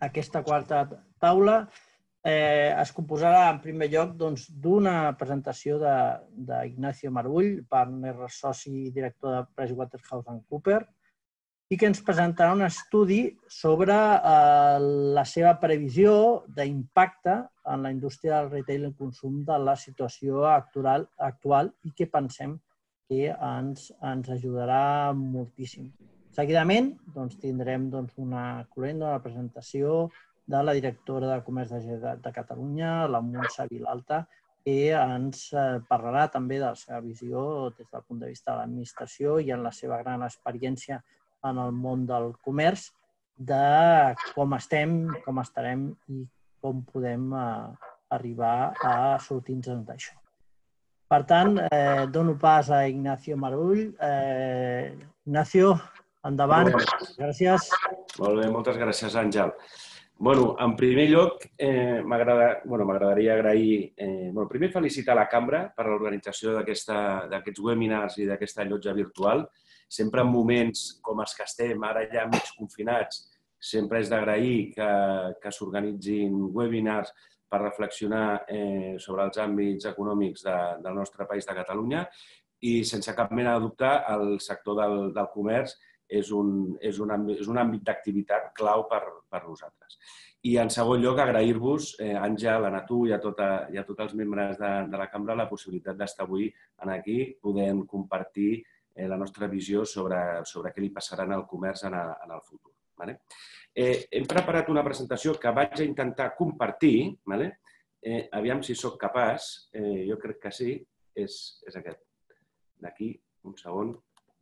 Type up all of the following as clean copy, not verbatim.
Aquesta quarta taula es composarà en primer lloc d'una presentació d'Ignacio Marull, partner soci i director de PricewaterhouseCoopers, i que ens presentarà un estudi sobre la seva previsió d'impacte en la indústria del retail i el consum de la situació actual i que pensem que ens ajudarà moltíssim. Seguidament tindrem una cloenda, una presentació de la directora de Comerç de la Generalitat de Catalunya, la Montse Vilalta, que ens parlarà també de la seva visió des del punt de vista de l'administració i en la seva gran experiència en el món del comerç, de com estem, com estarem i com podem arribar a sortir-nos d'això. Per tant, dono pas a Ignacio Marull. Ignacio, endavant. Gràcies. Molt bé, moltes gràcies, Àngel. En primer lloc, m'agradaria agrair, primer felicitar la Cambra per l'organització d'aquests webinars i d'aquesta llotja virtual. Sempre en moments com els que estem, ara ja mig confinats, sempre és d'agrair que s'organitzin webinars per reflexionar sobre els àmbits econòmics del nostre país de Catalunya i, sense cap mena de dubte, el sector del comerç és un àmbit d'activitat clau per nosaltres. I, en segon lloc, agrair-vos, Àngel, a tu i a tots els membres de la Cambra, la possibilitat d'estar avui aquí podent compartir la nostra visió sobre què li passarà al comerç en el futur. Hem preparat una presentació que vaig a intentar compartir. Aviam si sóc capaç. Jo crec que sí. És aquest. D'aquí, un segon.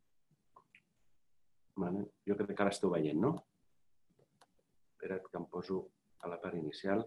Jo crec que l'esteu veient, no? Espera't que em poso a la part inicial.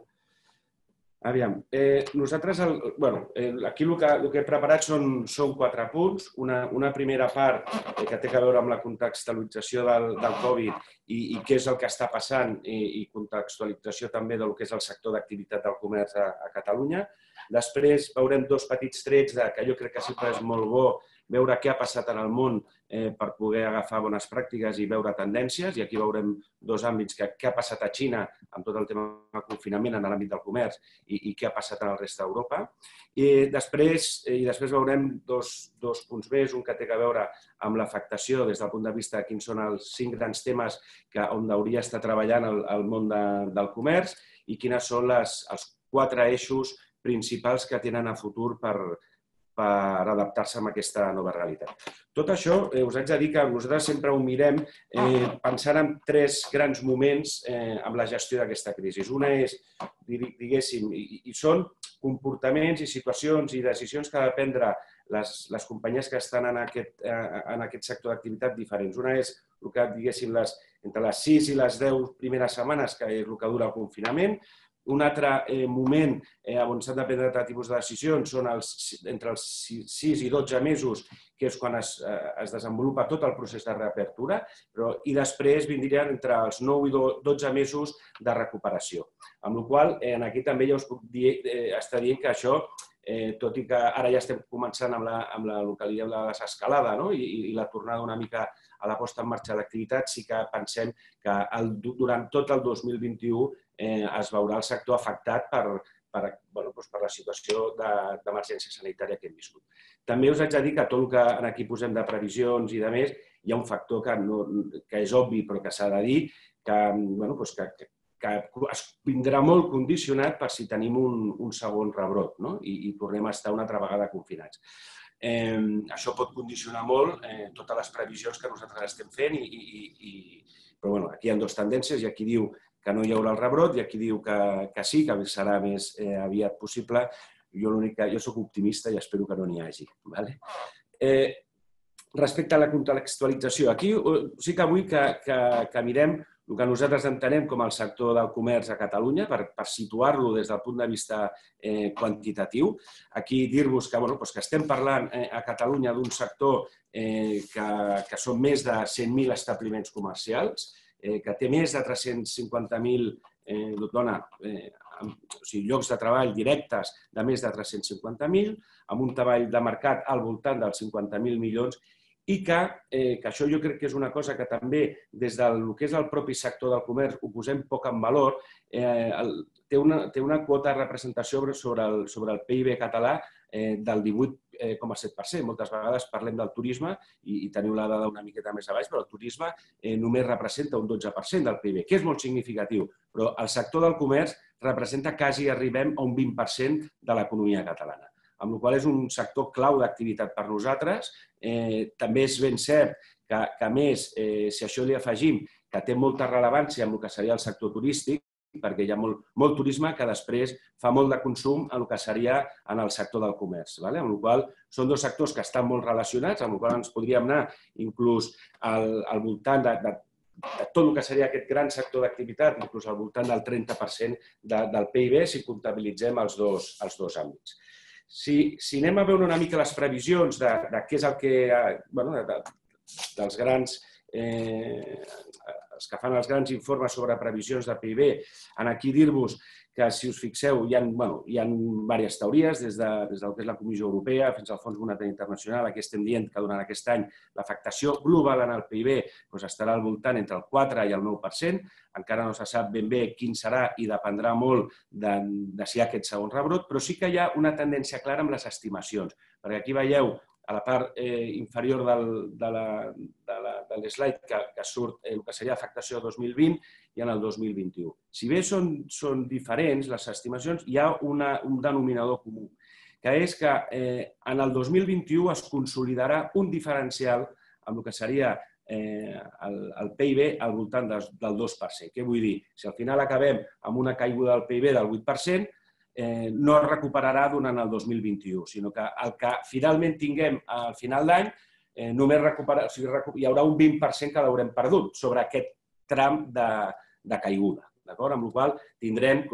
Aviam, nosaltres, aquí el que he preparat són 4 punts. Una primera part que té a veure amb la contextualització del Covid i què és el que està passant i contextualització també del que és el sector d'activitat del comerç a Catalunya. Després veurem 2 petits trets que jo crec que sempre és molt bo veure què ha passat en el món per poder agafar bones pràctiques i veure tendències. I aquí veurem 2 àmbits, què ha passat a Xina amb tot el tema del confinament en l'àmbit del comerç i què ha passat en el reste d'Europa. I després veurem 2 punts més, un que té a veure amb l'afectació des del punt de vista de quins són els 5 grans temes on hauria d'estar treballant el món del comerç i quines són els 4 eixos principals que tenen a futur per adaptar-se a aquesta nova realitat. Tot això us haig de dir que nosaltres sempre ho mirem pensant en 3 grans moments amb la gestió d'aquesta crisi. Una és, diguéssim, i són comportaments i situacions i decisions que ha de prendre les companyies que estan en aquest sector d'activitat diferents. Una és el que, diguéssim, entre les 6 i les 10 primeres setmanes, que és el que dura el confinament. Un altre moment on s'han de prendre altres tipus de decisions són entre els 6 i 12 mesos, que és quan es desenvolupa tot el procés de reapertura, i després vindrien entre els 9 i 12 mesos de recuperació. Amb la qual cosa, aquí també ja us puc estar dient que això, tot i que ara ja estem començant amb el que diem la desescalada i la tornada una mica a la posta en marxa de l'activitat, sí que pensem que durant tot el 2021 es veurà el sector afectat per la situació d'emergència sanitària que hem viscut. També us haig de dir que tot el que aquí posem de previsions i de més, hi ha un factor que és obvi però que s'ha de dir, que es vindrà molt condicionat per si tenim un segon rebrot i tornem a estar una altra vegada confinats. Això pot condicionar molt totes les previsions que nosaltres estem fent, però aquí hi ha 2 tendències, i aquí diu que no hi haurà el rebrot, i aquí diu que sí, que serà més aviat possible. Jo soc optimista i espero que no n'hi hagi. Respecte a la contextualització, aquí sí que vull que mirem el que nosaltres entenem com el sector del comerç a Catalunya, per situar-lo des del punt de vista quantitatiu. Aquí dir-vos que estem parlant a Catalunya d'un sector que són més de 100.000 establiments comercials, que té més de 350.000 llocs de treball directes de més de 350.000, amb un treball de mercat al voltant dels 50.000 milions i que això jo crec que és una cosa que també des del que és el propi sector del comerç ho posem poc en valor, té una quota de representació sobre el PIB català del 18,7%. Moltes vegades parlem del turisme i teniu la dada una miqueta més a baix, però el turisme només representa un 12% del PIB, que és molt significatiu, però el sector del comerç representa quasi arribem a un 20% de l'economia catalana, amb la qual cosa és un sector clau d'activitat per nosaltres. També és ben cert que, a més, si això li afegim que té molta rellevància en el que seria el sector turístic, perquè hi ha molt turisme que després fa molt de consum en el que seria en el sector del comerç. Amb la qual cosa són dos sectors que estan molt relacionats, amb la qual cosa ens podríem anar inclús al voltant de tot el que seria aquest gran sector d'activitat, inclús al voltant del 30% del PIB, si comptabilitzem els dos àmbits. Si anem a veure una mica les previsions de què és el que... dels grans... els que fan els grans informes sobre previsions de PIB, aquí dir-vos que, si us fixeu, hi ha diverses teories, des del que és la Comissió Europea fins al Fons Monetari Internacional. Aquí estem dient que durant aquest any l'afectació global en el PIB estarà al voltant entre el 4 i el 9%. Encara no se sap ben bé quin serà i dependrà molt de si hi ha aquest segon rebrot, però sí que hi ha una tendència clara amb les estimacions, perquè aquí veieu a la part inferior de l'slide que surt el que seria afectació 2020 i en el 2021. Si bé són diferents les estimacions, hi ha un denominador comú, que és que en el 2021 es consolidarà un diferencial amb el que seria el PIB al voltant del 2%. Què vull dir? Si al final acabem amb una caiguda del PIB del 8%, no es recuperarà durant el 2021, sinó que el que finalment tinguem al final d'any només hi haurà un 20% que l'haurem perdut sobre aquest tram de caiguda. Amb la qual cosa tindrem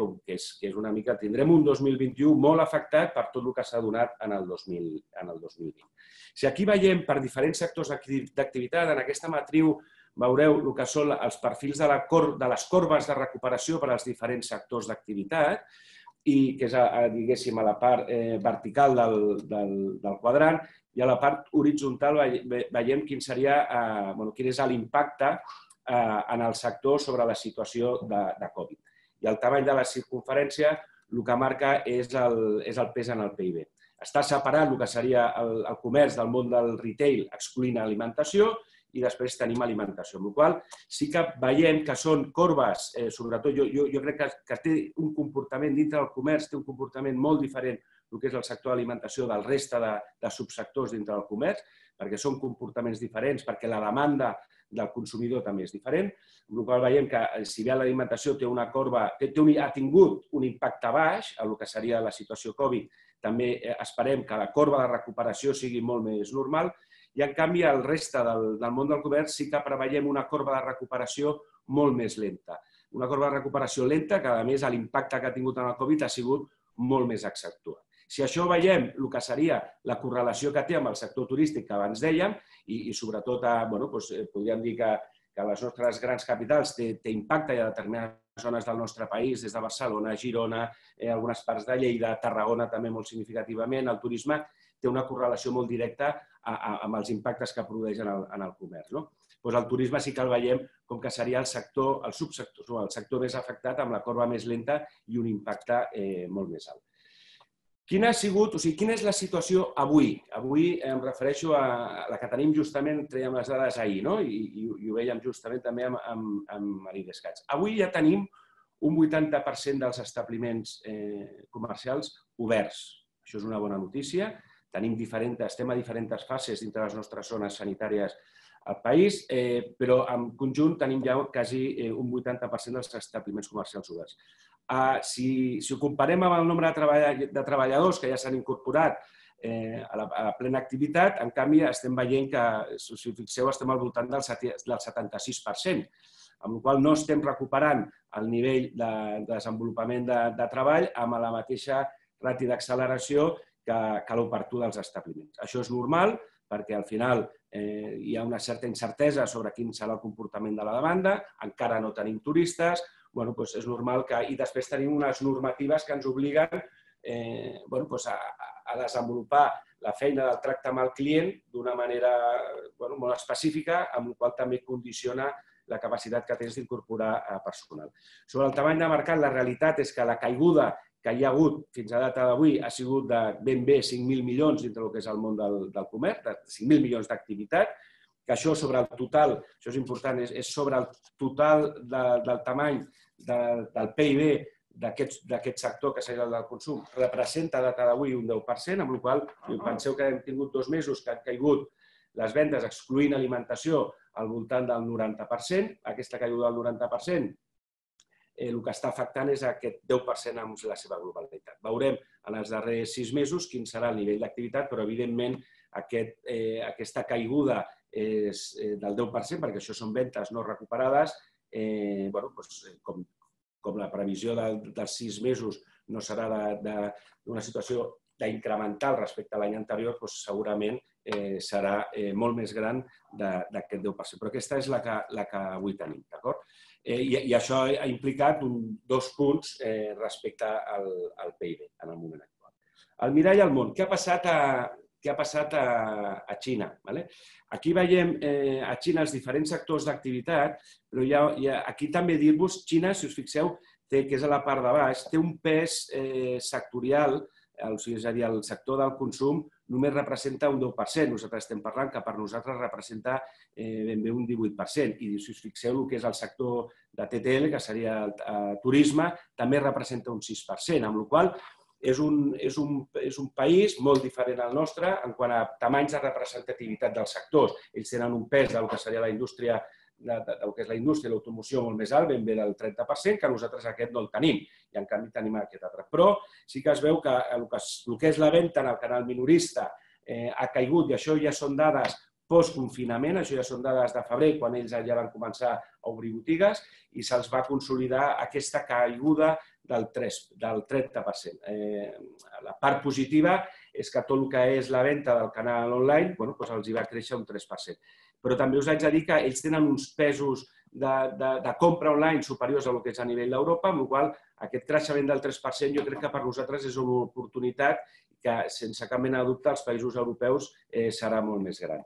un 2021 molt afectat per tot el que s'ha donat en el 2020. Si aquí veiem per diferents sectors d'activitat, en aquesta matriu veureu el que són els perfils de les corbes de recuperació per als diferents sectors d'activitat, i que és, diguéssim, a la part vertical del quadrant, i a la part horitzontal veiem quin és l'impacte en el sector sobre la situació de Covid. I el tamany de la circumferència el que marca és el pes en el PIB. Està separat el que seria el comerç del món del retail, excloent alimentació, i després tenim alimentació, amb la qual cosa sí que veiem que són corbes, sobretot jo crec que té un comportament dintre del comerç, té un comportament molt diferent del que és el sector d'alimentació del reste de subsectors dintre del comerç, perquè són comportaments diferents, perquè la demanda del consumidor també és diferent, amb la qual cosa veiem que si bé l'alimentació ha tingut un impacte baix en el que seria la situació Covid, també esperem que la corba de recuperació sigui molt més normal, i en canvi el reste del món del comerç sí que preveiem una corba de recuperació molt més lenta. Una corba de recuperació lenta que, a més, l'impacte que ha tingut en el Covid ha sigut molt més accentuat. Si això veiem el que seria la correlació que té amb el sector turístic que abans dèiem, i sobretot podríem dir que a les nostres grans capitals té impacte i a determinades zones del nostre país, des de Barcelona, Girona, algunes parts de Lleida, Tarragona també molt significativament, el turisme té una correlació molt directa amb els impactes que produeix en el comerç. El turisme sí que el veiem com que seria el sector més afectat amb la corba més lenta i un impacte molt més alt. Quina és la situació avui? Avui em refereixo a la que tenim justament, traiem les dades ahir, i ho veiem justament també amb l'IDESCAT. Avui ja tenim un 80% dels establiments comercials oberts. Això és una bona notícia. Estem a diferents fases dintre les nostres zones sanitàries al país, però en conjunt tenim ja quasi un 80% dels establiments comercials oberts. Si ho comparem amb el nombre de treballadors que ja s'han incorporat a la plena activitat, en canvi estem veient que, si us fixeu, estem al voltant del 76%, amb la qual cosa no estem recuperant el nivell de desenvolupament de treball amb la mateixa ràtio d'acceleració que l'obertura dels establiments. Això és normal perquè al final hi ha una certa incertesa sobre quin serà el comportament de la demanda, encara no tenim turistes, és normal que... I després tenim unes normatives que ens obliguen a desenvolupar la feina del tracte amb el client d'una manera molt específica, amb la qual també condiciona la capacitat que tens d'incorporar personal. Sobre el tamany de mercat, la realitat és que la caiguda que hi ha hagut fins a data d'avui ha sigut de ben bé 5.000 milions dintre del que és el món del comerç, de 5.000 milions d'activitat, que això sobre el total, això és important, és sobre el total del tamany del PIB d'aquest sector, que seria el del consum, representa a data d'avui un 10%, amb la qual cosa penseu que hem tingut 2 mesos que han caigut les vendes, excloent alimentació, al voltant del 90%. Aquesta caiguda del 90%, el que està afectant és aquest 10% amb la seva globalitat. Veurem en els darrers 6 mesos quin serà el nivell d'activitat, però evidentment aquesta caiguda és del 10%, perquè això són ventes no recuperades, com la previsió dels 6 mesos no serà d'una situació d'incremental respecte a l'any anterior, segurament serà molt més gran d'aquest 10%. Però aquesta és la que avui tenim, d'acord? I això ha implicat 2 punts respecte al PIB en el moment actual. El mirall al món. Què ha passat a Xina? Aquí veiem a Xina els diferents sectors d'activitat, però aquí també dir-vos, Xina, si us fixeu, que és a la part de baix, té un pes sectorial, és a dir, el sector del consum només representa un 10%. Nosaltres estem parlant que per nosaltres representa ben bé un 18%. I si us fixeu el que és el sector de TTL, que seria el turisme, també representa un 6%, amb la qual cosa és un país molt diferent al nostre en quant a tamanys de representativitat dels sectors. Ells tenen un pes del que seria la indústria, del que és la indústria i l'automoció molt més alt, ben bé del 30%, que nosaltres aquest no el tenim, i en canvi tenim aquest altre. Però sí que es veu que el que és la venda en el canal minorista ha caigut, i això ja són dades post-confinament, això ja són dades de febrer, quan ells ja van començar a obrir botigues, i se'ls va consolidar aquesta caiguda del 30%. La part positiva és que tot el que és la venda del canal online els hi va créixer un 3%. Però també us haig de dir que ells tenen uns pesos de compra online superiors a el que és a nivell d'Europa, amb la qual cosa aquest creixement del 3% jo crec que per nosaltres és una oportunitat que, sense cap mena de dubte, als països europeus serà molt més gran.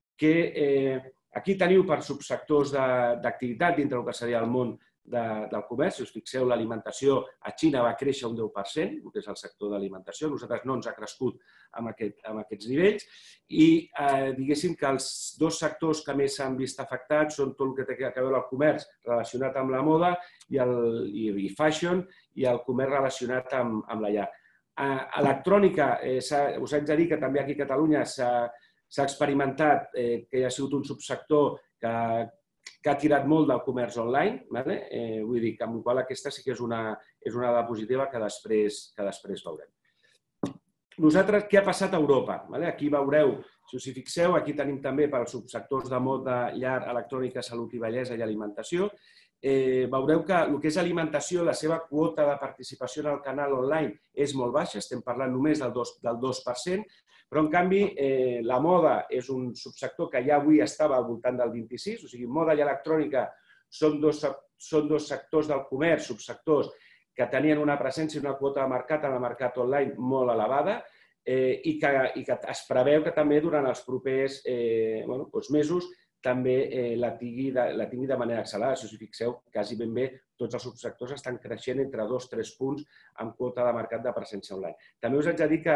Aquí teniu per subsectors d'activitat dintre del que seria el món del comerç. Si us fixeu, l'alimentació a Xina va créixer un 10%, el que és el sector d'alimentació. Nosaltres no ens ha crescut amb aquests nivells. I diguéssim que els 2 sectors que més s'han vist afectats són tot el que té a veure el comerç relacionat amb la moda i fashion, i el comerç relacionat amb la llar. Electrònica, us haig de dir que també aquí a Catalunya s'ha experimentat que hi ha sigut un subsector que ha tirat molt del comerç online. Vull dir que amb la qual aquesta sí que és una dada positiva que després veurem. Nosaltres, què ha passat a Europa? Aquí veureu, si us hi fixeu, aquí tenim també per als subsectors de moda, llar, electrònica, salut i bellesa i alimentació. Veureu que el que és alimentació, la seva quota de participació en el canal online és molt baixa, estem parlant només del 2%, però en canvi la moda és un subsector que ja avui estava al voltant del 26%, o sigui, moda i electrònica són dos sectors del comerç, subsectors, que tenien una presència i una quota de mercat en el mercat online molt elevada i que es preveu que també durant els propers mesos també la tingui de manera accelerada. Si us fixeu, quasi ben bé tots els subsectors estan creixent entre 2 o 3 punts amb quota de mercat de presència online. També us haig de dir que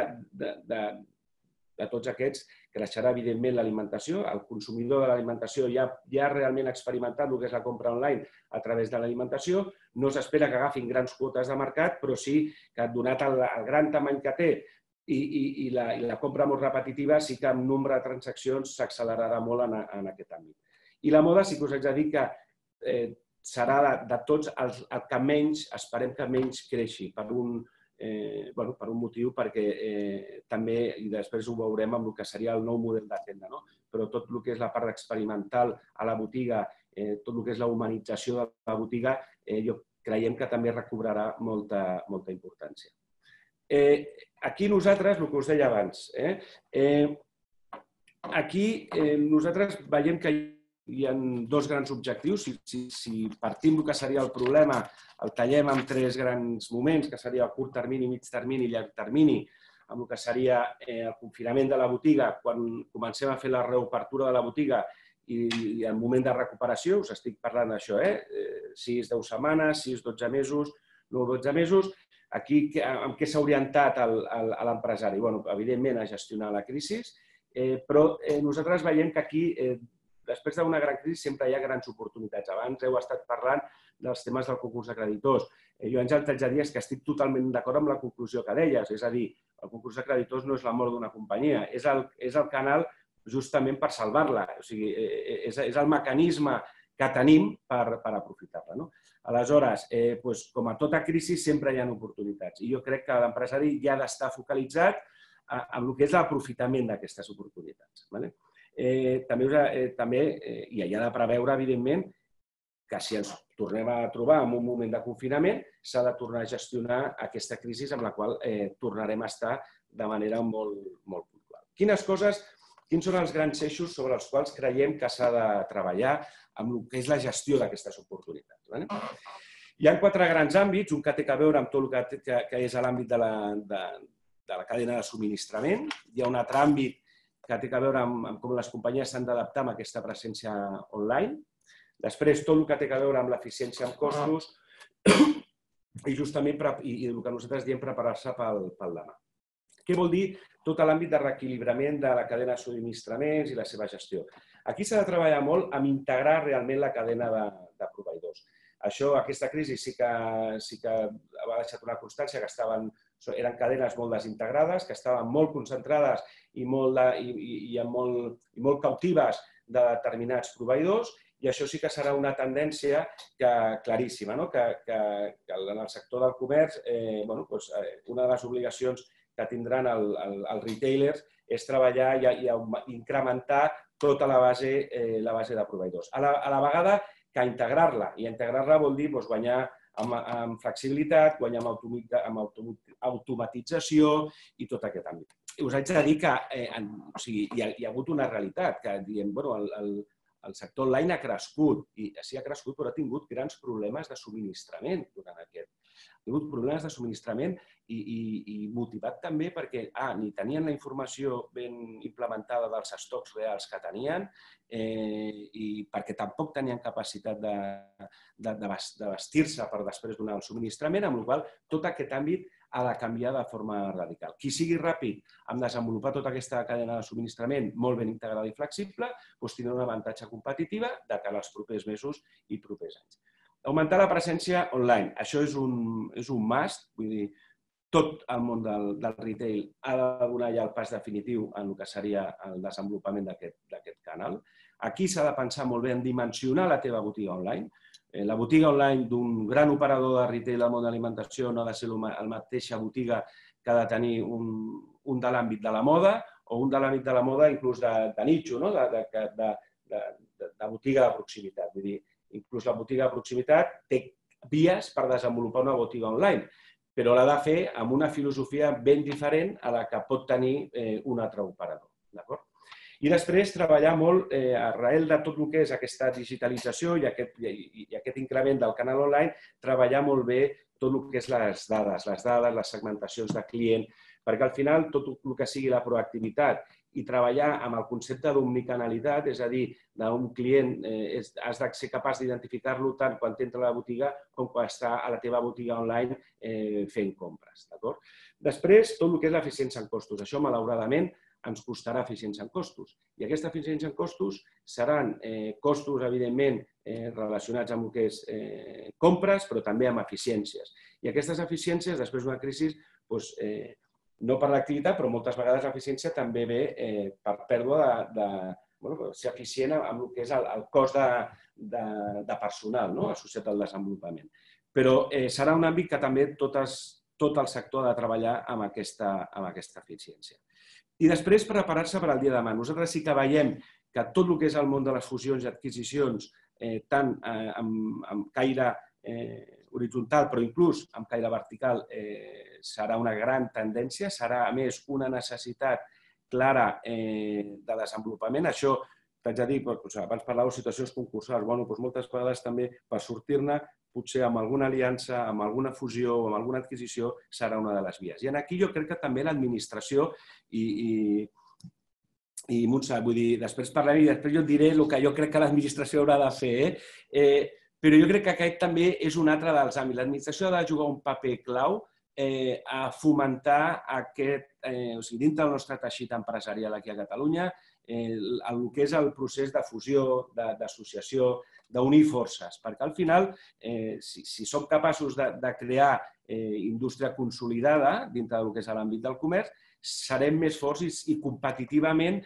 de tots aquests creixerà evidentment l'alimentació. El consumidor de l'alimentació ja ha realment experimentat el que és la compra online a través de l'alimentació. No s'espera que agafin grans quotes de mercat, però sí que, donat el gran tamany que té i la compra molt repetitiva, sí que en nombre de transaccions s'accelerarà molt en aquest àmbit. I la moda sí que us haig de dir que serà de tots el que menys, esperem que menys creixi, per un motiu, perquè també, i després ho veurem amb el que seria el nou model de tenda, però tot el que és la part experimental a la botiga, tot el que és la humanització de la botiga, creiem que també recobrarà molta importància. Aquí nosaltres, el que us deia abans, aquí nosaltres veiem que hi ha dos grans objectius. Si partim del que seria el problema, el tallem en tres grans moments, que seria el curt termini, mig termini i llarg termini, amb el que seria el confinament de la botiga, quan comencem a fer la reobertura de la botiga i el moment de recuperació, us estic parlant d'això, 6-10 setmanes, 6-12 mesos, 9-12 mesos. Aquí, amb què s'ha orientat l'empresari? Evidentment, a gestionar la crisi, però nosaltres veiem que aquí, després d'una gran crisi, sempre hi ha grans oportunitats. Abans heu estat parlant dels temes del concurs de creditors. Jo, Àngel, t'haig de dir que estic totalment d'acord amb la conclusió que deies. És a dir, el concurs de creditors no és la mort d'una companyia, és el canal justament per salvar-la. O sigui, és el mecanisme que tenim per aprofitar-la. Aleshores, com a tota crisi, sempre hi ha oportunitats. I jo crec que l'empresari ja ha d'estar focalitzat en el que és l'aprofitament d'aquestes oportunitats. També hi ha de preveure, evidentment, que si ens tornem a trobar en un moment de confinament, s'ha de tornar a gestionar aquesta crisi amb la qual tornarem a estar de manera molt puntual. Quins són els grans eixos sobre els quals creiem que s'ha de treballar amb el que és la gestió d'aquestes oportunitats? Hi ha 4 grans àmbits, un que té a veure amb tot el que és l'àmbit de la cadena de subministrament. Hi ha un altre àmbit que té a veure amb com les companyies s'han d'adaptar a aquesta presència online. Després, tot el que té a veure amb l'eficiència en costos i justament el que nosaltres diem preparar-se pel demà. Què vol dir tot l'àmbit de reequilibrament de la cadena de subministraments i la seva gestió? Aquí s'ha de treballar molt en integrar realment la cadena de proveïdors. Aquesta crisi sí que ha deixat una constància que eren cadenes molt desintegrades, que estaven molt concentrades i molt cautives de determinats proveïdors, i això sí que serà una tendència claríssima, que en el sector del comerç una de les obligacions que tindran els retailers és treballar i incrementar tota la base de proveïdors. A la vegada que integrar-la, i integrar-la vol dir guanyar amb flexibilitat, guanyar amb automatització i tot aquest àmbit. Us haig de dir que hi ha hagut una realitat, que diem, el sector online ha crescut, i sí ha crescut, però ha tingut grans problemes de subministrament durant aquest. Ha tingut problemes de subministrament i motivat també perquè ni tenien la informació ben implementada dels estocs reals que tenien i perquè tampoc tenien capacitat de vestir-se per després donar el subministrament, amb la qual cosa tot aquest àmbit ha de canviar de forma radical. Qui sigui ràpid en desenvolupar tota aquesta cadena de subministrament molt ben integrada i flexible, tindrà un avantatge competitiu de cara als propers mesos i propers anys. Augmentar la presència online. Això és un must, vull dir, tot el món del retail ha de donar ja el pas definitiu en el que seria el desenvolupament d'aquest canal. Aquí s'ha de pensar molt bé en dimensionar la teva botiga online. La botiga online d'un gran operador de retail al món de l'alimentació no ha de ser la mateixa botiga que ha de tenir un de l'àmbit de la moda o un de l'àmbit de la moda inclús de nicho, de botiga de proximitat. Vull dir, inclús la botiga de proximitat té vies per desenvolupar una botiga online, però l'ha de fer amb una filosofia ben diferent a la que pot tenir un altre operador. I després treballar molt arrel de tot el que és aquesta digitalització i aquest increment del canal online, treballar molt bé tot el que és les dades, les segmentacions de client, perquè al final tot el que sigui la proactivitat i treballar amb el concepte d'omnicanalitat, és a dir, d'un client has de ser capaç d'identificar-lo tant quan entra a la botiga com quan està a la teva botiga online fent compres. Després, tot el que és l'eficiència en costos. Això, malauradament, ens costarà eficiència en costos. I aquesta eficiència en costos seran costos, evidentment, relacionats amb el que és compres, però també amb eficiències. I aquestes eficiències, després d'una crisi, no per l'activitat, però moltes vegades l'eficiència també ve per pèrdua de ser eficient amb el que és el cost de personal associat al desenvolupament. Però serà un àmbit que també tot el sector ha de treballar amb aquesta eficiència. I després preparar-se per al dia de demà. Nosaltres sí que veiem que tot el que és el món de les fusions i adquisicions, tant amb caire horitzontal però inclús amb caire vertical, serà una gran tendència, serà a més una necessitat clara de desenvolupament. Això t'haig de dir, abans parlàveu de situacions concursals, moltes vegades també per sortir-ne, potser amb alguna aliança, amb alguna fusió o amb alguna adquisició, serà una de les vies. I aquí jo crec que també l'administració i Montse, vull dir, després parlarem i després jo et diré el que jo crec que l'administració haurà de fer, però jo crec que aquest també és un altre dels àmbits. L'administració ha de jugar un paper clau a fomentar aquest, o sigui, dintre del nostre teixit empresarial aquí a Catalunya, el que és el procés de fusió, d'associació, d'unir forces, perquè al final, si som capaços de crear indústria consolidada dintre del que és l'àmbit del comerç, serem més forts i competitivament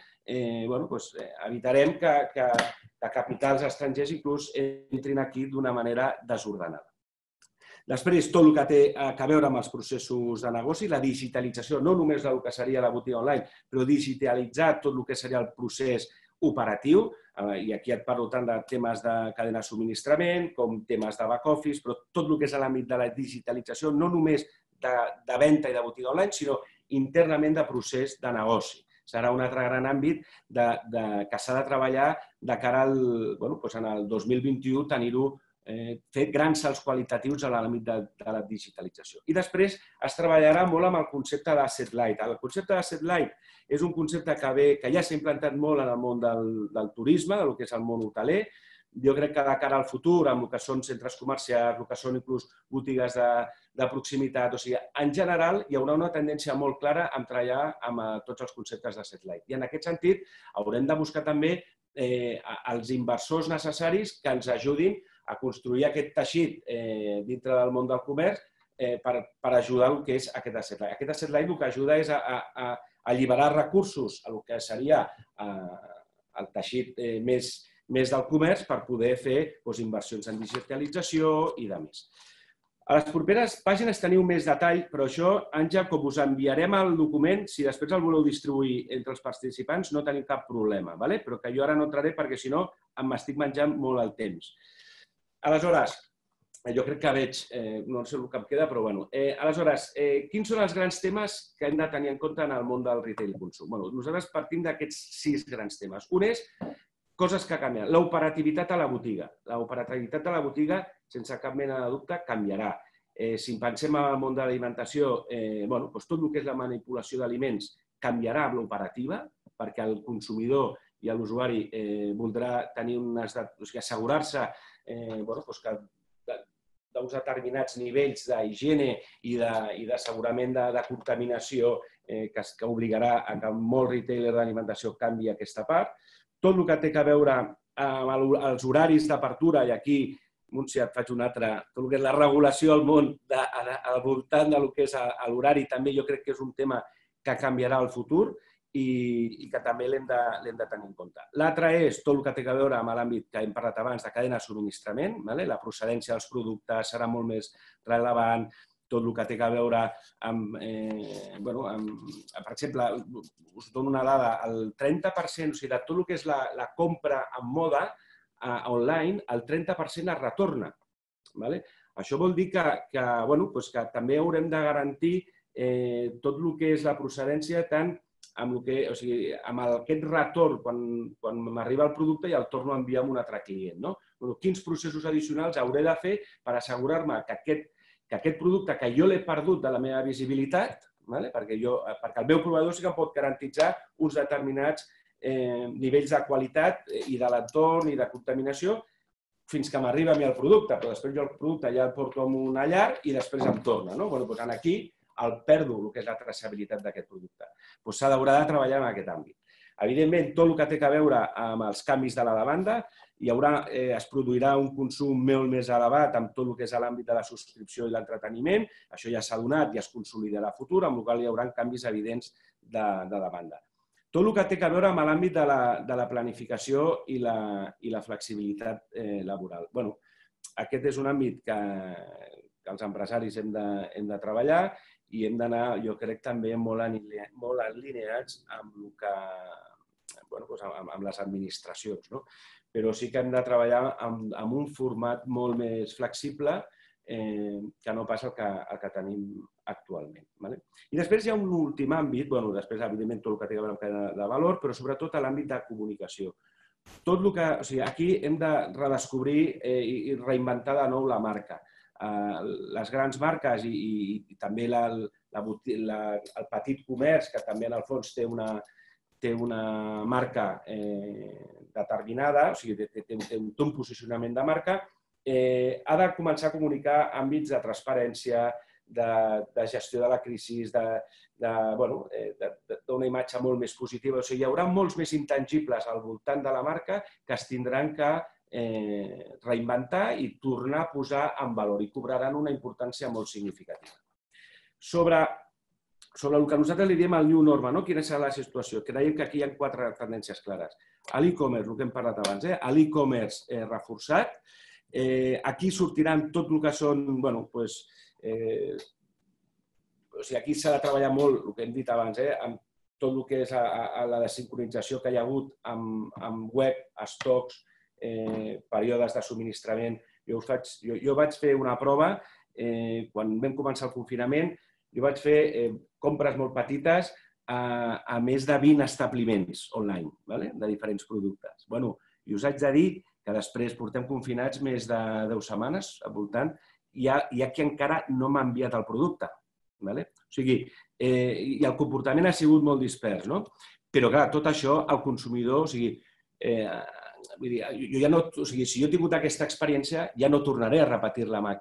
evitarem que capitals estrangers inclús entrin aquí d'una manera desordenada. Després, tot el que té a veure amb els processos de negoci, la digitalització, no només del que seria la botiga online, però digitalitzar tot el que seria el procés operatiu, i aquí et parlo tant de temes de cadena de subministrament com temes de back-office, però tot el que és l'àmbit de la digitalització, no només de venda i de botiga online, sinó internament de procés de negoci. Serà un altre gran àmbit que s'ha de treballar de cara al 2021, tenir-ho fet grans salts qualitatius a l'àmbit de la digitalització. I després es treballarà molt amb el concepte d'asset light. El concepte d'asset light és un concepte que ja s'ha implantat molt en el món del turisme, del que és el món hoteler. Jo crec que de cara al futur, amb el que són centres comercials, el que són inclús botigues de proximitat, o sigui, en general hi haurà una tendència molt clara a treballar amb tots els conceptes d'asset light. I en aquest sentit haurem de buscar també els inversors necessaris que ens ajudin a construir aquest teixit dintre del món del comerç per ajudar el que és aquest asset light. Aquest asset light el que ajuda és a alliberar recursos a el que seria el teixit més del comerç per poder fer inversions en digitalització i de més. A les properes pàgines teniu més detall, però això, Àngel, com us enviarem el document, si després el voleu distribuir entre els participants, no tenim cap problema, però que jo ara no entraré perquè, si no, m'estic menjant molt el temps. Aleshores, jo crec que veig, no sé el que em queda, però bueno. Aleshores, quins són els grans temes que hem de tenir en compte en el món del retail i consum? Nosaltres partim d'aquests 6 grans temes. Un és coses que canvien. L'operativitat a la botiga. L'operativitat a la botiga, sense cap mena de dubte, canviarà. Si pensem en el món de l'alimentació, tot el que és la manipulació d'aliments canviarà amb l'operativa, perquè el consumidor i l'usuari voldrà tenir assegurar-se d'uns determinats nivells d'higiene i d'assegurament de contaminació que obligarà a que molt retailer d'alimentació canvi aquesta part. Tot el que té a veure amb els horaris d'apertura, i aquí, Montse, et faig un altre, tot el que és la regulació al món al voltant del que és l'horari, també jo crec que és un tema que canviarà al futur i que també l'hem de tenir en compte. L'altre és tot el que té a veure amb l'àmbit que hem parlat abans de cadena de subministrament. La procedència dels productes serà molt més rellevant, tot el que té a veure amb, per exemple, us dono una dada, el 30%, o sigui, de tot el que és la compra en moda online, el 30% es retorna. Això vol dir que també haurem de garantir tot el que és la procedència tant amb aquest retorn quan m'arriba el producte i el torno a enviar a un altre client. Quins processos addicionals hauré de fer per assegurar-me que aquest producte que jo l'he perdut de la meva visibilitat, perquè el meu proveïdor sí que em pot garantitzar uns determinats nivells de qualitat i de l'entorn i de contaminació fins que m'arriba a mi el producte, però després jo el producte ja el porto a una llar i després em torna. Aquí el perdo, el que és la traçabilitat d'aquest producte. S'haurà de treballar en aquest àmbit. Evidentment, tot el que té a veure amb els canvis de la demanda, es produirà un consum molt més elevat amb tot el que és l'àmbit de la subscripció i l'entreteniment. Això ja s'ha donat i es consolidarà a futur, amb el qual hi haurà canvis evidents de demanda. Tot el que té a veure amb l'àmbit de la planificació i la flexibilitat laboral. Aquest és un àmbit que els empresaris hem de treballar i hem d'anar, jo crec, també molt alineats amb les administracions. Però sí que hem de treballar amb un format molt més flexible que no pas el que tenim actualment. I després hi ha un últim àmbit, després, evidentment, tot el que té a veure amb cadena de valor, però sobretot l'àmbit de comunicació. tot el que... O sigui, aquí hem de redescobrir i reinventar de nou la marca. Les grans marques i també el petit comerç, que també en el fons té una marca determinada, o sigui, té un posicionament de marca, ha de començar a comunicar àmbits de transparència, de gestió de la crisi, d'una imatge molt més positiva. O sigui, hi haurà molts més intangibles al voltant de la marca que es tindran que reinventar i tornar a posar en valor i cobraran una importància molt significativa. Sobre el que nosaltres li diem al New Normal, quina serà la situació? Creiem que aquí hi ha 4 tendències clares. A l'e-commerce, el que hem parlat abans, a l'e-commerce reforçat. Aquí sortiran tot el que són, o sigui, aquí s'ha de treballar molt, el que hem dit abans, amb tot el que és la desincronització que hi ha hagut amb web, estocs, períodes de subministrament. Jo vaig fer una prova, quan vam començar el confinament, jo vaig fer compres molt petites a més de 20 establiments online, de diferents productes. I us haig de dir que després portem confinats més de 10 setmanes al voltant, hi ha qui encara no m'ha enviat el producte. O sigui, i el comportament ha sigut molt dispers, no? Però, clar, tot això, el consumidor, o sigui, jo ja no, o sigui, si jo he tingut aquesta experiència, ja no tornaré a repetir-la amb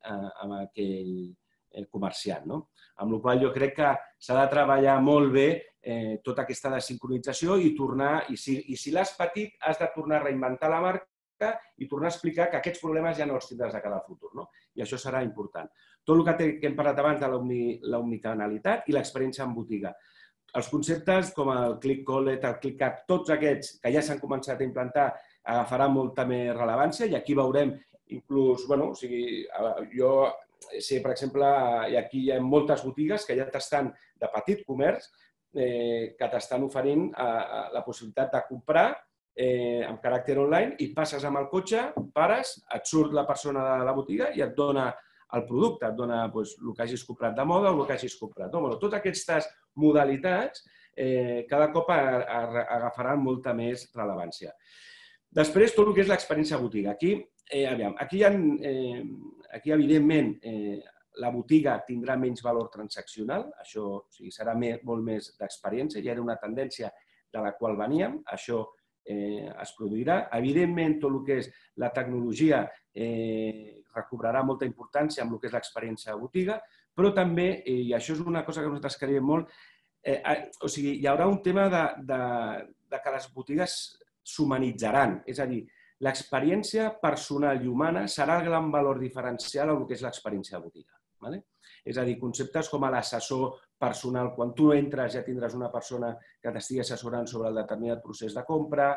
aquell comerciant, no? Amb la qual cosa jo crec que s'ha de treballar molt bé tota aquesta desincronització i tornar, i si l'has patit, has de tornar a reinventar la marca i tornar a explicar que aquests problemes ja no els tindràs de cara al futur, no? I això serà important. Tot el que hem parlat abans de l'omnicanalitat i l'experiència en botiga. Els conceptes com el click collect, el click up, tots aquests que ja s'han començat a implantar agafaran molta més rellevància i aquí veurem inclús, o sigui, jo sé, per exemple, aquí hi ha moltes botigues que ja t'estan de petit comerç que t'estan oferint la possibilitat de comprar amb caràcter online i passes amb el cotxe, pares, et surt la persona de la botiga i et dona el producte, et dona el que hagis comprat de moda o el que hagis comprat. Totes aquestes modalitats cada cop agafaran molta més rellevància. Després, tot el que és l'experiència botiga. Aquí, evidentment, la botiga tindrà menys valor transaccional, això serà molt més d'experiència, ja era una tendència de la qual veníem, això es produirà. Evidentment, tot el que és la tecnologia recobrarà molta importància amb el que és l'experiència de botiga, però també, i això és una cosa que nosaltres creiem molt, o sigui, hi haurà un tema de que les botigues s'humanitzaran, és a dir, l'experiència personal i humana serà el gran valor diferencial en el que és l'experiència de botiga. És a dir, conceptes com l'assessor personal, quan tu entres ja tindràs una persona que t'estigui assessorant sobre el determinat procés de compra.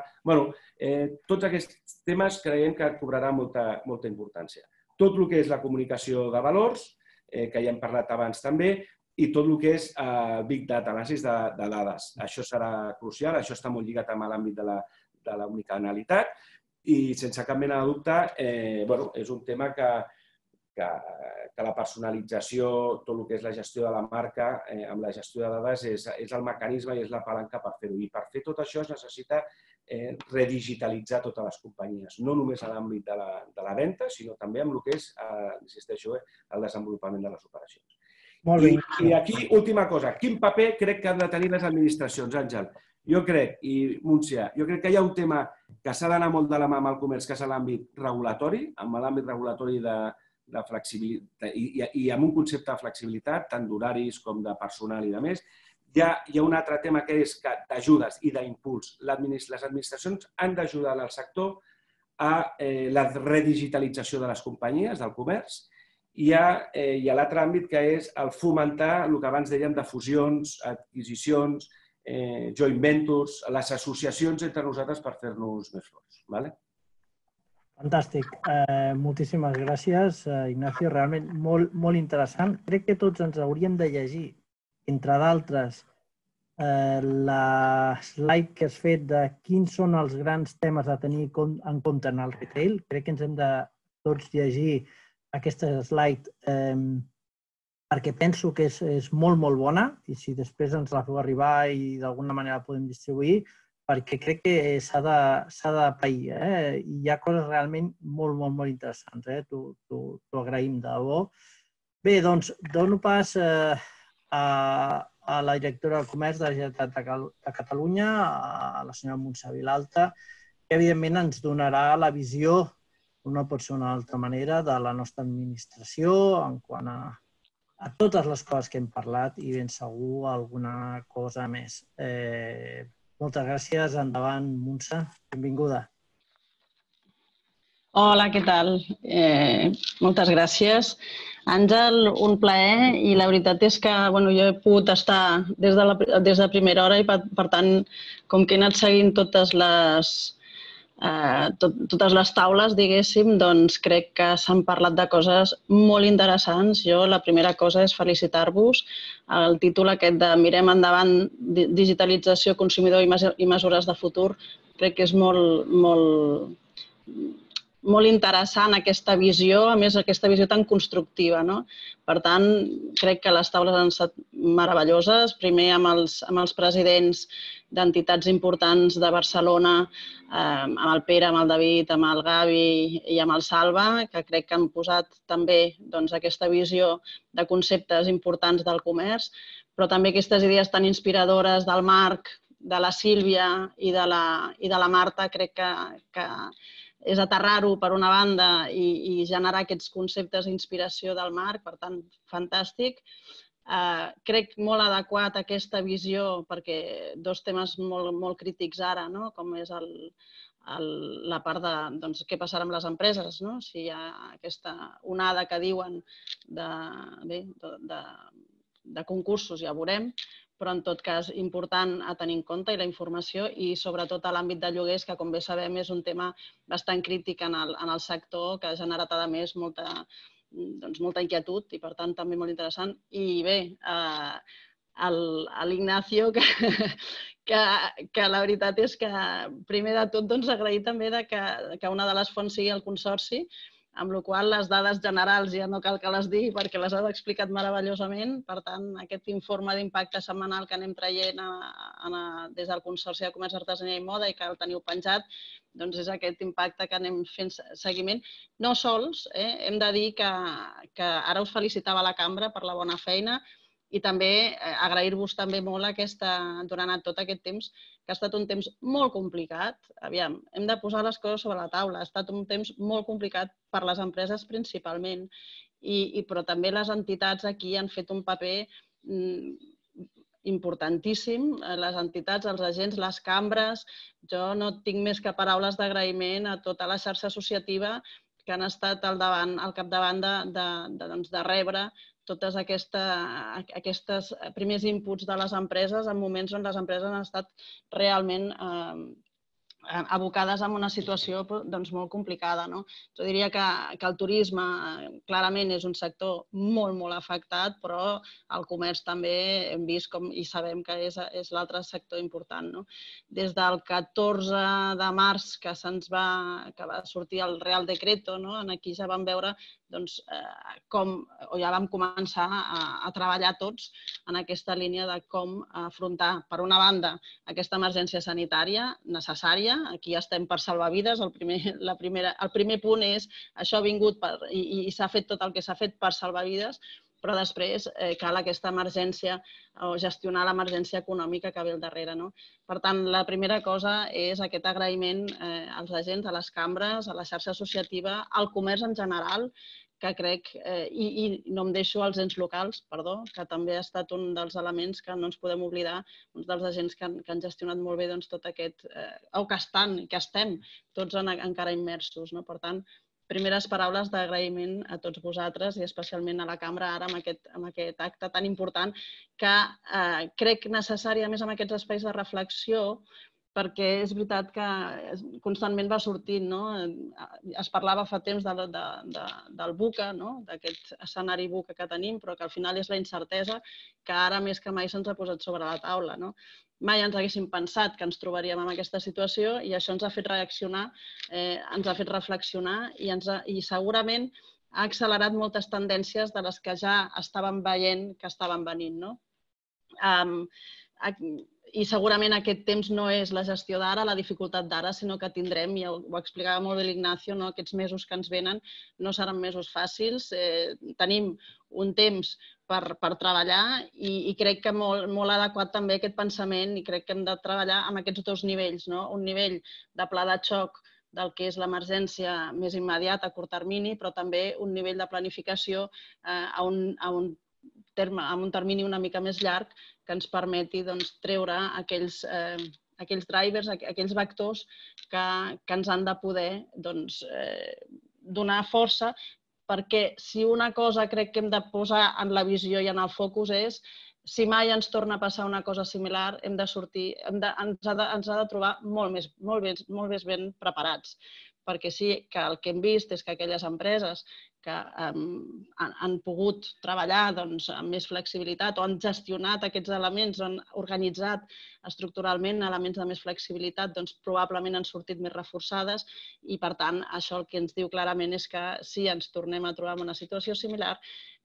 Tots aquests temes creiem que cobraran molta importància. Tot el que és la comunicació de valors, que ja hem parlat abans també, i tot el que és Big Data, l'anàlisi de dades. Això serà crucial, això està molt lligat amb l'àmbit de l'omnicanalitat i sense cap mena de dubte és un tema que la personalització, tot el que és la gestió de la marca amb la gestió de dades és el mecanisme i és la palanca per fer-ho. I per fer tot això es necessita redigitalitzar totes les companyies, no només a l'àmbit de la venda, sinó també amb el que és, insisteixo, el desenvolupament de les operacions. I aquí, última cosa, quin paper crec que han de tenir les administracions, Àngel? Jo crec, i Múncia, jo crec que hi ha un tema que s'ha d'anar molt de la mà amb el comerç, que és l'àmbit regulatori, amb l'àmbit regulatori de flexibilitat i amb un concepte de flexibilitat, tant d'horaris com de personal i de més. Hi ha un altre tema que és d'ajudes i d'impuls. Les administracions han d'ajudar el sector a la redigitalització de les companyies, del comerç, i a l'altre àmbit que és el fomentar el que abans dèiem de fusions, adquisicions, joint ventures, les associacions entre nosaltres per fer-nos més forts. Fantàstic. Moltíssimes gràcies, Ignacio. Realment molt interessant. Crec que tots ens hauríem de llegir, entre d'altres, la slide que has fet de quins són els grans temes a tenir en compte en el retail. Crec que ens hem de tots llegir aquesta slide perquè penso que és molt bona i si després ens la feu arribar i d'alguna manera la podem distribuir, perquè crec que s'ha de pair. I hi ha coses realment molt, molt, molt interessants. T'ho agraïm, de debò. Bé, doncs, dono pas a la directora del Comerç de la Generalitat de Catalunya, a la senyora Montse Vilalta, que evidentment ens donarà la visió, no pot ser una altra manera, de la nostra administració en quant a totes les coses que hem parlat i ben segur alguna cosa més. Moltes gràcies. Endavant, Montse. Benvinguda. Hola, què tal? Moltes gràcies. Àngel, un plaer i la veritat és que jo he pogut estar des de primera hora i per tant, com que he anat seguint totes les taules, diguéssim, doncs crec que s'han parlat de coses molt interessants. Jo la primera cosa és felicitar-vos. El títol aquest de Mirem endavant, digitalització, consumidor i mesures de futur, crec que és molt interessant aquesta visió, a més aquesta visió tan constructiva. Per tant, crec que les taules han estat meravelloses. Primer amb els presidents d'entitats importants de Barcelona, amb el Pere, amb el David, amb el Gavi i amb el Salva, que crec que han posat també aquesta visió de conceptes importants del comerç, però també aquestes idees tan inspiradores del Marc, de la Sílvia i de la Marta, crec que és aterrar-ho per una banda i generar aquests conceptes d'inspiració del Marc, per tant, fantàstic. Crec molt adequat aquesta visió perquè dos temes molt crítics ara, com és la part de què passarà amb les empreses, si hi ha aquesta onada que diuen de concursos, ja veurem, però en tot cas important a tenir en compte i la informació i sobretot a l'àmbit de lloguers, que com bé sabem és un tema bastant crític en el sector, que ha generat a més molta inquietud i per tant també molt interessant. I bé, a l'Ignacio, que la veritat és que primer de tot agrair també que una de les fonts sigui el Consorci, amb la qual cosa les dades generals ja no cal que les digui perquè les has explicat meravellosament. Per tant, aquest informe d'impacte setmanal que anem traient des del Consorci de Comerç, Artesania i Moda i que el teniu penjat, doncs és aquest impacte que anem fent seguiment. No sols, hem de dir que ara us felicitava la cambra per la bona feina i també agrair-vos també molt durant tot aquest temps, que ha estat un temps molt complicat. Aviam, hem de posar les coses sobre la taula. Ha estat un temps molt complicat per les empreses principalment, però també les entitats aquí han fet un paper importantíssim. Les entitats, els agents, les cambres. Jo no tinc més que paraules d'agraïment a tota la xarxa associativa que han estat al capdavant de rebre tots aquests primers inputs de les empreses en moments on les empreses han estat realment abocades en una situació molt complicada. Jo diria que el turisme clarament és un sector molt, molt afectat, però el comerç també hem vist i sabem que és l'altre sector important. Des del 14 de març que va sortir el Real Decreto, aquí ja vam veure ja vam començar a treballar tots en aquesta línia de com afrontar, per una banda, aquesta emergència sanitària necessària. Aquí estem per salvar vides. El primer punt és això ha vingut i s'ha fet tot el que s'ha fet per salvar vides, però després cal aquesta emergència o gestionar l'emergència econòmica que ve al darrere. Per tant, la primera cosa és aquest agraïment als agents, a les cambres, a la xarxa associativa, al comerç en general, que crec, i no em deixo els ens locals, perdó, que també ha estat un dels elements que no ens podem oblidar, uns dels agents que han gestionat molt bé tot aquest, o que estan, que estem tots encara immersos. Per tant, primeres paraules d'agraïment a tots vosaltres i especialment a la cambra ara amb aquest acte tan important que crec necessari, a més, amb aquests espais de reflexió, perquè és veritat que constantment va sortint. Es parlava fa temps del VUCA, d'aquest escenari VUCA que tenim, però que al final és la incertesa que ara més que mai se'ns ha posat sobre la taula. Mai ens haguéssim pensat que ens trobaríem en aquesta situació i això ens ha fet reaccionar, ens ha fet reflexionar i segurament ha accelerat moltes tendències de les que ja estàvem veient que estaven venint. I segurament aquest temps no és la gestió d'ara, la dificultat d'ara, sinó que tindrem, i ho explicava molt bé l'Ignacio, aquests mesos que ens venen no seran mesos fàcils. Tenim un temps per treballar i crec que molt adequat també aquest pensament i crec que hem de treballar amb aquests dos nivells. Un nivell de pla de xoc del que és l'emergència més immediata a curt termini, però també un nivell de planificació a un termini una mica més llarg que ens permeti treure aquells drivers, aquells vectors que ens han de poder donar força, perquè si una cosa crec que hem de posar en la visió i en el focus és si mai ens torna a passar una cosa similar, hem de sortir, ens ha de trobar molt més ben preparats. Perquè sí que el que hem vist és que aquelles empreses que han pogut treballar amb més flexibilitat o han gestionat aquests elements, han organitzat estructuralment elements de més flexibilitat, probablement han sortit més reforçades i, per tant, això el que ens diu clarament és que si ens tornem a trobar en una situació similar,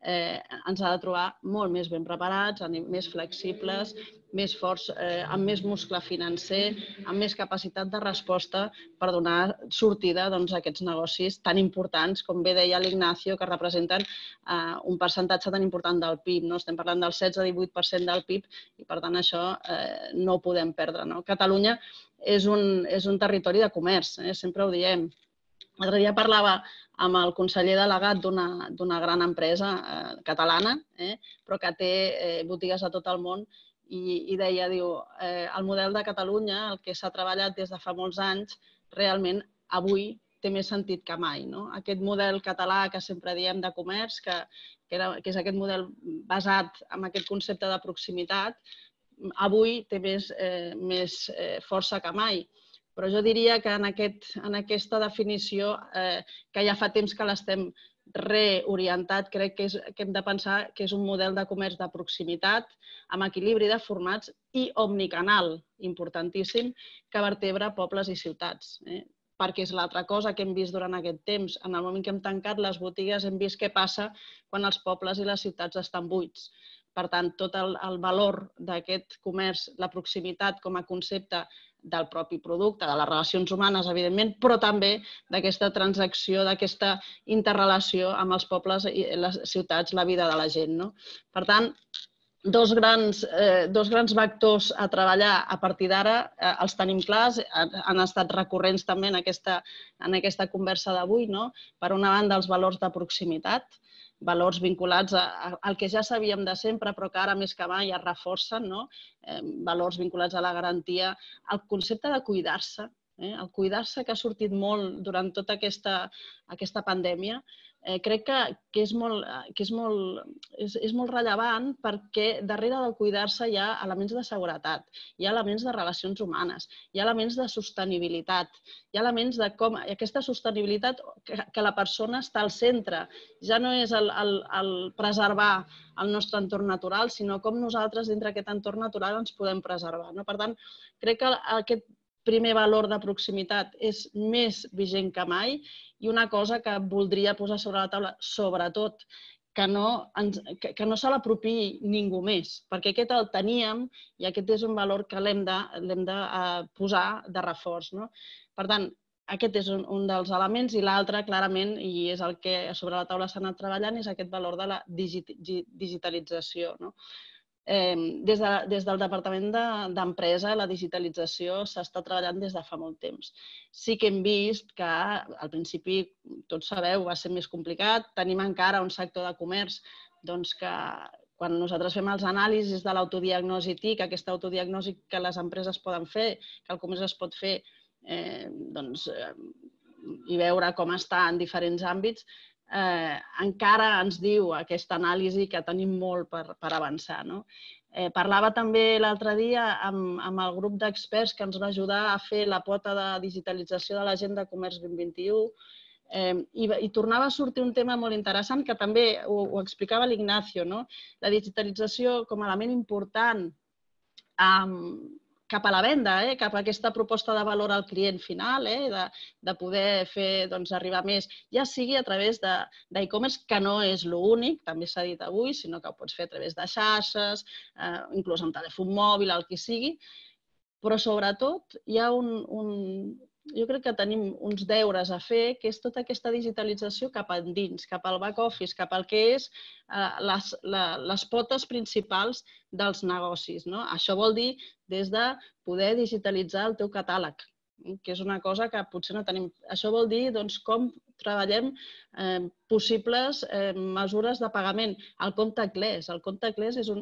ens ha de trobar molt més ben preparats, més flexibles, més forts, amb més muscle financer, amb més capacitat de resposta per donar sortida a aquests negocis tan importants, com bé deia l'Ignacio, que representen un percentatge tan important del PIB. Estem parlant del 16-18% del PIB i, per tant, això no ho podem perdre. Catalunya és un territori de comerç, sempre ho diem. L'altre dia parlava amb el conseller delegat d'una gran empresa catalana, però que té botigues a tot el món, i deia, el model de Catalunya, el que s'ha treballat des de fa molts anys, realment avui té més sentit que mai. Aquest model català que sempre diem de comerç, que és aquest model basat en aquest concepte de proximitat, avui té més força que mai. Però jo diria que en aquesta definició, que ja fa temps que l'estem reorientat, crec que hem de pensar que és un model de comerç de proximitat, amb equilibri de formats i omnicanal, importantíssim, que vertebra pobles i ciutats. Perquè és l'altra cosa que hem vist durant aquest temps. En el moment que hem tancat les botigues hem vist què passa quan els pobles i les ciutats estan buits. Per tant, tot el valor d'aquest comerç, la proximitat com a concepte del propi producte, de les relacions humanes, evidentment, però també d'aquesta transacció, d'aquesta interrelació amb els pobles i les ciutats, la vida de la gent. Per tant, dos grans vectors a treballar a partir d'ara els tenim clars, han estat recurrents també en aquesta conversa d'avui. Per una banda, els valors de proximitat, valors vinculats al que ja sabíem de sempre, però que ara més que mai es reforcen, valors vinculats a la garantia, el concepte de cuidar-se, el cuidar-se que ha sortit molt durant tota aquesta pandèmia, crec que és molt rellevant perquè darrere del cuidar-se hi ha elements de seguretat, hi ha elements de relacions humanes, hi ha elements de sostenibilitat, hi ha elements de com aquesta sostenibilitat, que la persona està al centre, ja no és el preservar el nostre entorn natural, sinó com nosaltres dintre d'aquest entorn natural ens podem preservar. Per tant, crec que aquest primer valor de proximitat és més vigent que mai i una cosa que voldria posar sobre la taula, sobretot, que no se l'apropiï ningú més, perquè aquest el teníem i aquest és un valor que l'hem de posar de reforç. Per tant, aquest és un dels elements i l'altre, clarament, i és el que sobre la taula s'ha anat treballant, és aquest valor de la digitalització. Des del Departament d'Empresa, la digitalització s'està treballant des de fa molt temps. Sí que hem vist que al principi, tots sabeu, va ser més complicat. Tenim encara un sector de comerç que quan nosaltres fem els anàlisis de l'autodiagnosi TIC, aquesta autodiagnosi que les empreses poden fer, que el comerç es pot fer i veure com està en diferents àmbits, encara ens diu aquesta anàlisi que tenim molt per avançar. Parlava també l'altre dia amb el grup d'experts que ens va ajudar a fer la pota de digitalització de l'Agenda Comerç 2021 i tornava a sortir un tema molt interessant que també ho explicava l'Ignacio. La digitalització com a element important cap a la venda, cap a aquesta proposta de valor al client final, de poder fer arribar més, ja sigui a través d'e-commerce, que no és l'únic, també s'ha dit avui, sinó que ho pots fer a través de xarxes, inclús amb telèfon mòbil, el que sigui, però sobretot hi ha jo crec que tenim uns deures a fer, que és tota aquesta digitalització cap endins, cap al back office, cap al que és les potes principals dels negocis. Això vol dir des de poder digitalitzar el teu catàleg, que és una cosa que potser no tenim. Això vol dir com treballem possibles mesures de pagament. El contactless. El contactless és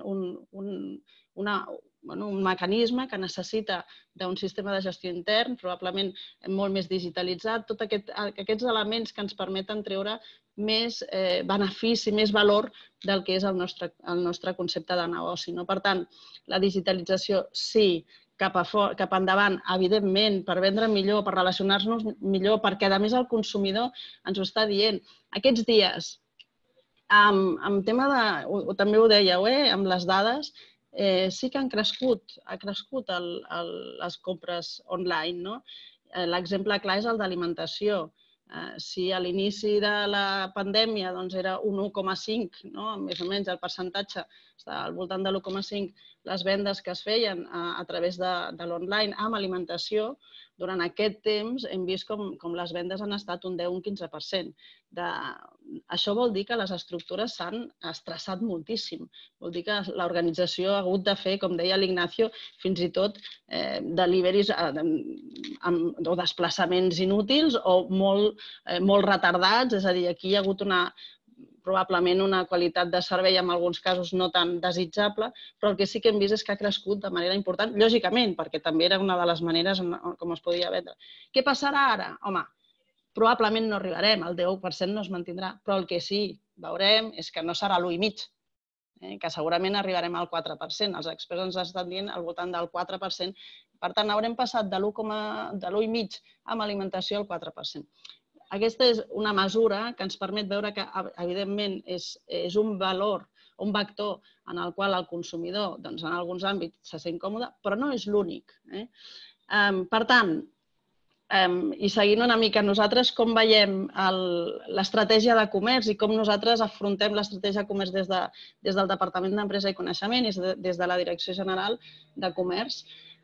un mecanisme que necessita d'un sistema de gestió intern, probablement molt més digitalitzat, tots aquests elements que ens permeten treure més benefici, més valor del que és el nostre concepte de negoci. Per tant, la digitalització sí, cap endavant, evidentment, per vendre millor, per relacionar-nos millor, perquè a més el consumidor ens ho està dient. Aquests dies, amb tema de, també ho dèieu, amb les dades, sí que han crescut les compres online. L'exemple clar és el d'alimentació. Si a l'inici de la pandèmia era un 1,5, més o menys el percentatge està al voltant de l'1,5, les vendes que es feien a través de l'online amb alimentació, durant aquest temps hem vist com les vendes han estat un 10 o un 15%. Això vol dir que les estructures s'han estressat moltíssim. Vol dir que l'organització ha hagut de fer, com deia l'Ignacio, fins i tot deliveries o desplaçaments inútils o molt retardats. És a dir, aquí hi ha hagut probablement una qualitat de servei, en alguns casos no tan desitjable, però el que sí que hem vist és que ha crescut de manera important, lògicament, perquè també era una de les maneres com es podia vendre. Què passarà ara? Home, probablement no arribarem, el 10% no es mantindrà, però el que sí veurem és que no serà l'1,5%, que segurament arribarem al 4%. Els experts ens estan dient al voltant del 4%. Per tant, haurem passat de l'1,5% amb alimentació al 4%. Aquesta és una mesura que ens permet veure que, evidentment, és un valor, un vector en el qual el consumidor, en alguns àmbits, se sent còmode, però no és l'únic. Per tant, i seguint una mica nosaltres com veiem l'estratègia de comerç i com nosaltres afrontem l'estratègia de comerç des del Departament d'Empresa i Coneixement i des de la Direcció General de Comerç,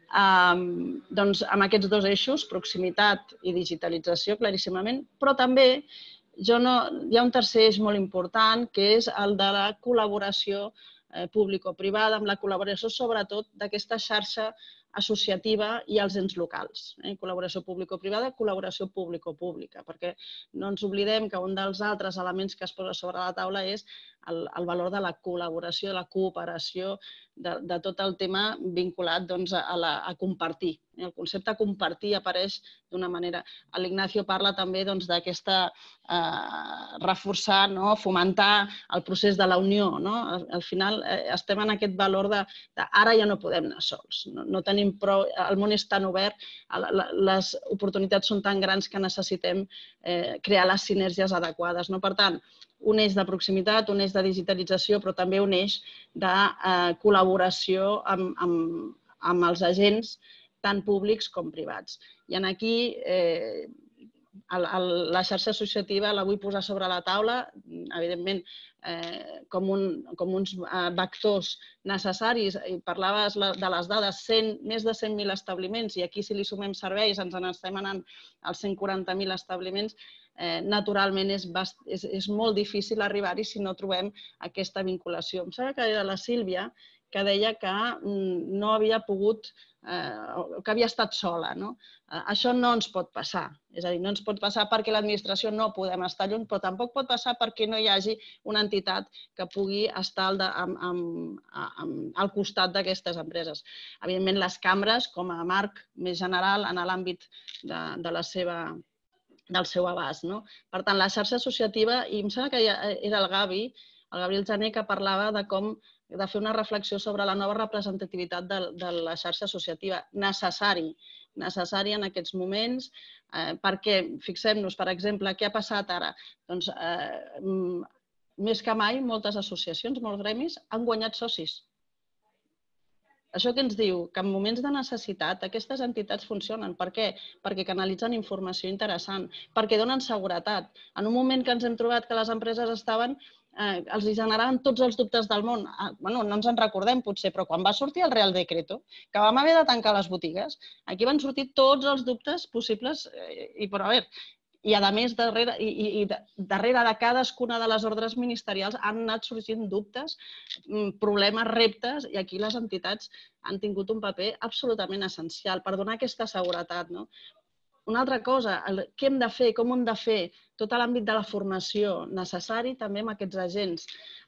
amb aquests dos eixos, proximitat i digitalització, claríssimament, però també hi ha un tercer eix molt important, que és el de la col·laboració público-privada, amb la col·laboració sobretot d'aquesta xarxa associativa i els ens locals. Col·laboració público-privada, col·laboració público-pública, perquè no ens oblidem que un dels altres elements que es posa sobre la taula és el valor de la col·laboració, de la cooperació, de tot el tema vinculat a compartir. El concepte compartir apareix d'una manera. L'Ignacio parla també d'aquesta reforçar, fomentar el procés de la unió. Al final estem en aquest valor de ara ja no podem anar sols. No tenim prou, el món és tan obert, les oportunitats són tan grans que necessitem crear les sinergies adequades. Per tant, un eix de proximitat, un eix de digitalització, però també un eix de col·laboració amb els agents tant públics com privats. I aquí la xarxa associativa la vull posar sobre la taula, evidentment, com uns vectors necessaris. Parlaves de les dades, més de 100.000 establiments, i aquí si li sumem serveis ens n'estem anant als 140.000 establiments. Naturalment és molt difícil arribar-hi si no trobem aquesta vinculació. Em sembla que era la Sílvia que deia que no havia pogut, que havia estat sola. Això no ens pot passar. És a dir, no ens pot passar perquè l'administració no podem estar lluny, però tampoc pot passar perquè no hi hagi una entitat que pugui estar al costat d'aquestes empreses. Evidentment, les cambres, com a marc més general en l'àmbit del seu abast. Per tant, la xarxa associativa, i em sembla que era el Gabriel Jané, que parlava de fer una reflexió sobre la nova representativitat de la xarxa associativa. Necessari en aquests moments, perquè, fixem-nos, per exemple, què ha passat ara? Doncs, més que mai, moltes associacions, molts gremis, han guanyat socis. Això que ens diu? Que en moments de necessitat aquestes entitats funcionen. Per què? Perquè canalitzen informació interessant, perquè donen seguretat. En un moment que ens hem trobat que les empreses estaven, els generaven tots els dubtes del món. No ens en recordem potser, però quan va sortir el Real Decreto, que vam haver de tancar les botigues, aquí van sortir tots els dubtes possibles i, però a veure, i, a més, darrere de cadascuna de les ordres ministerials han anat sorgint dubtes, problemes, reptes, i aquí les entitats han tingut un paper absolutament essencial per donar aquesta seguretat. Una altra cosa, què hem de fer, com ho hem de fer, tot l'àmbit de la formació necessari també amb aquests agents,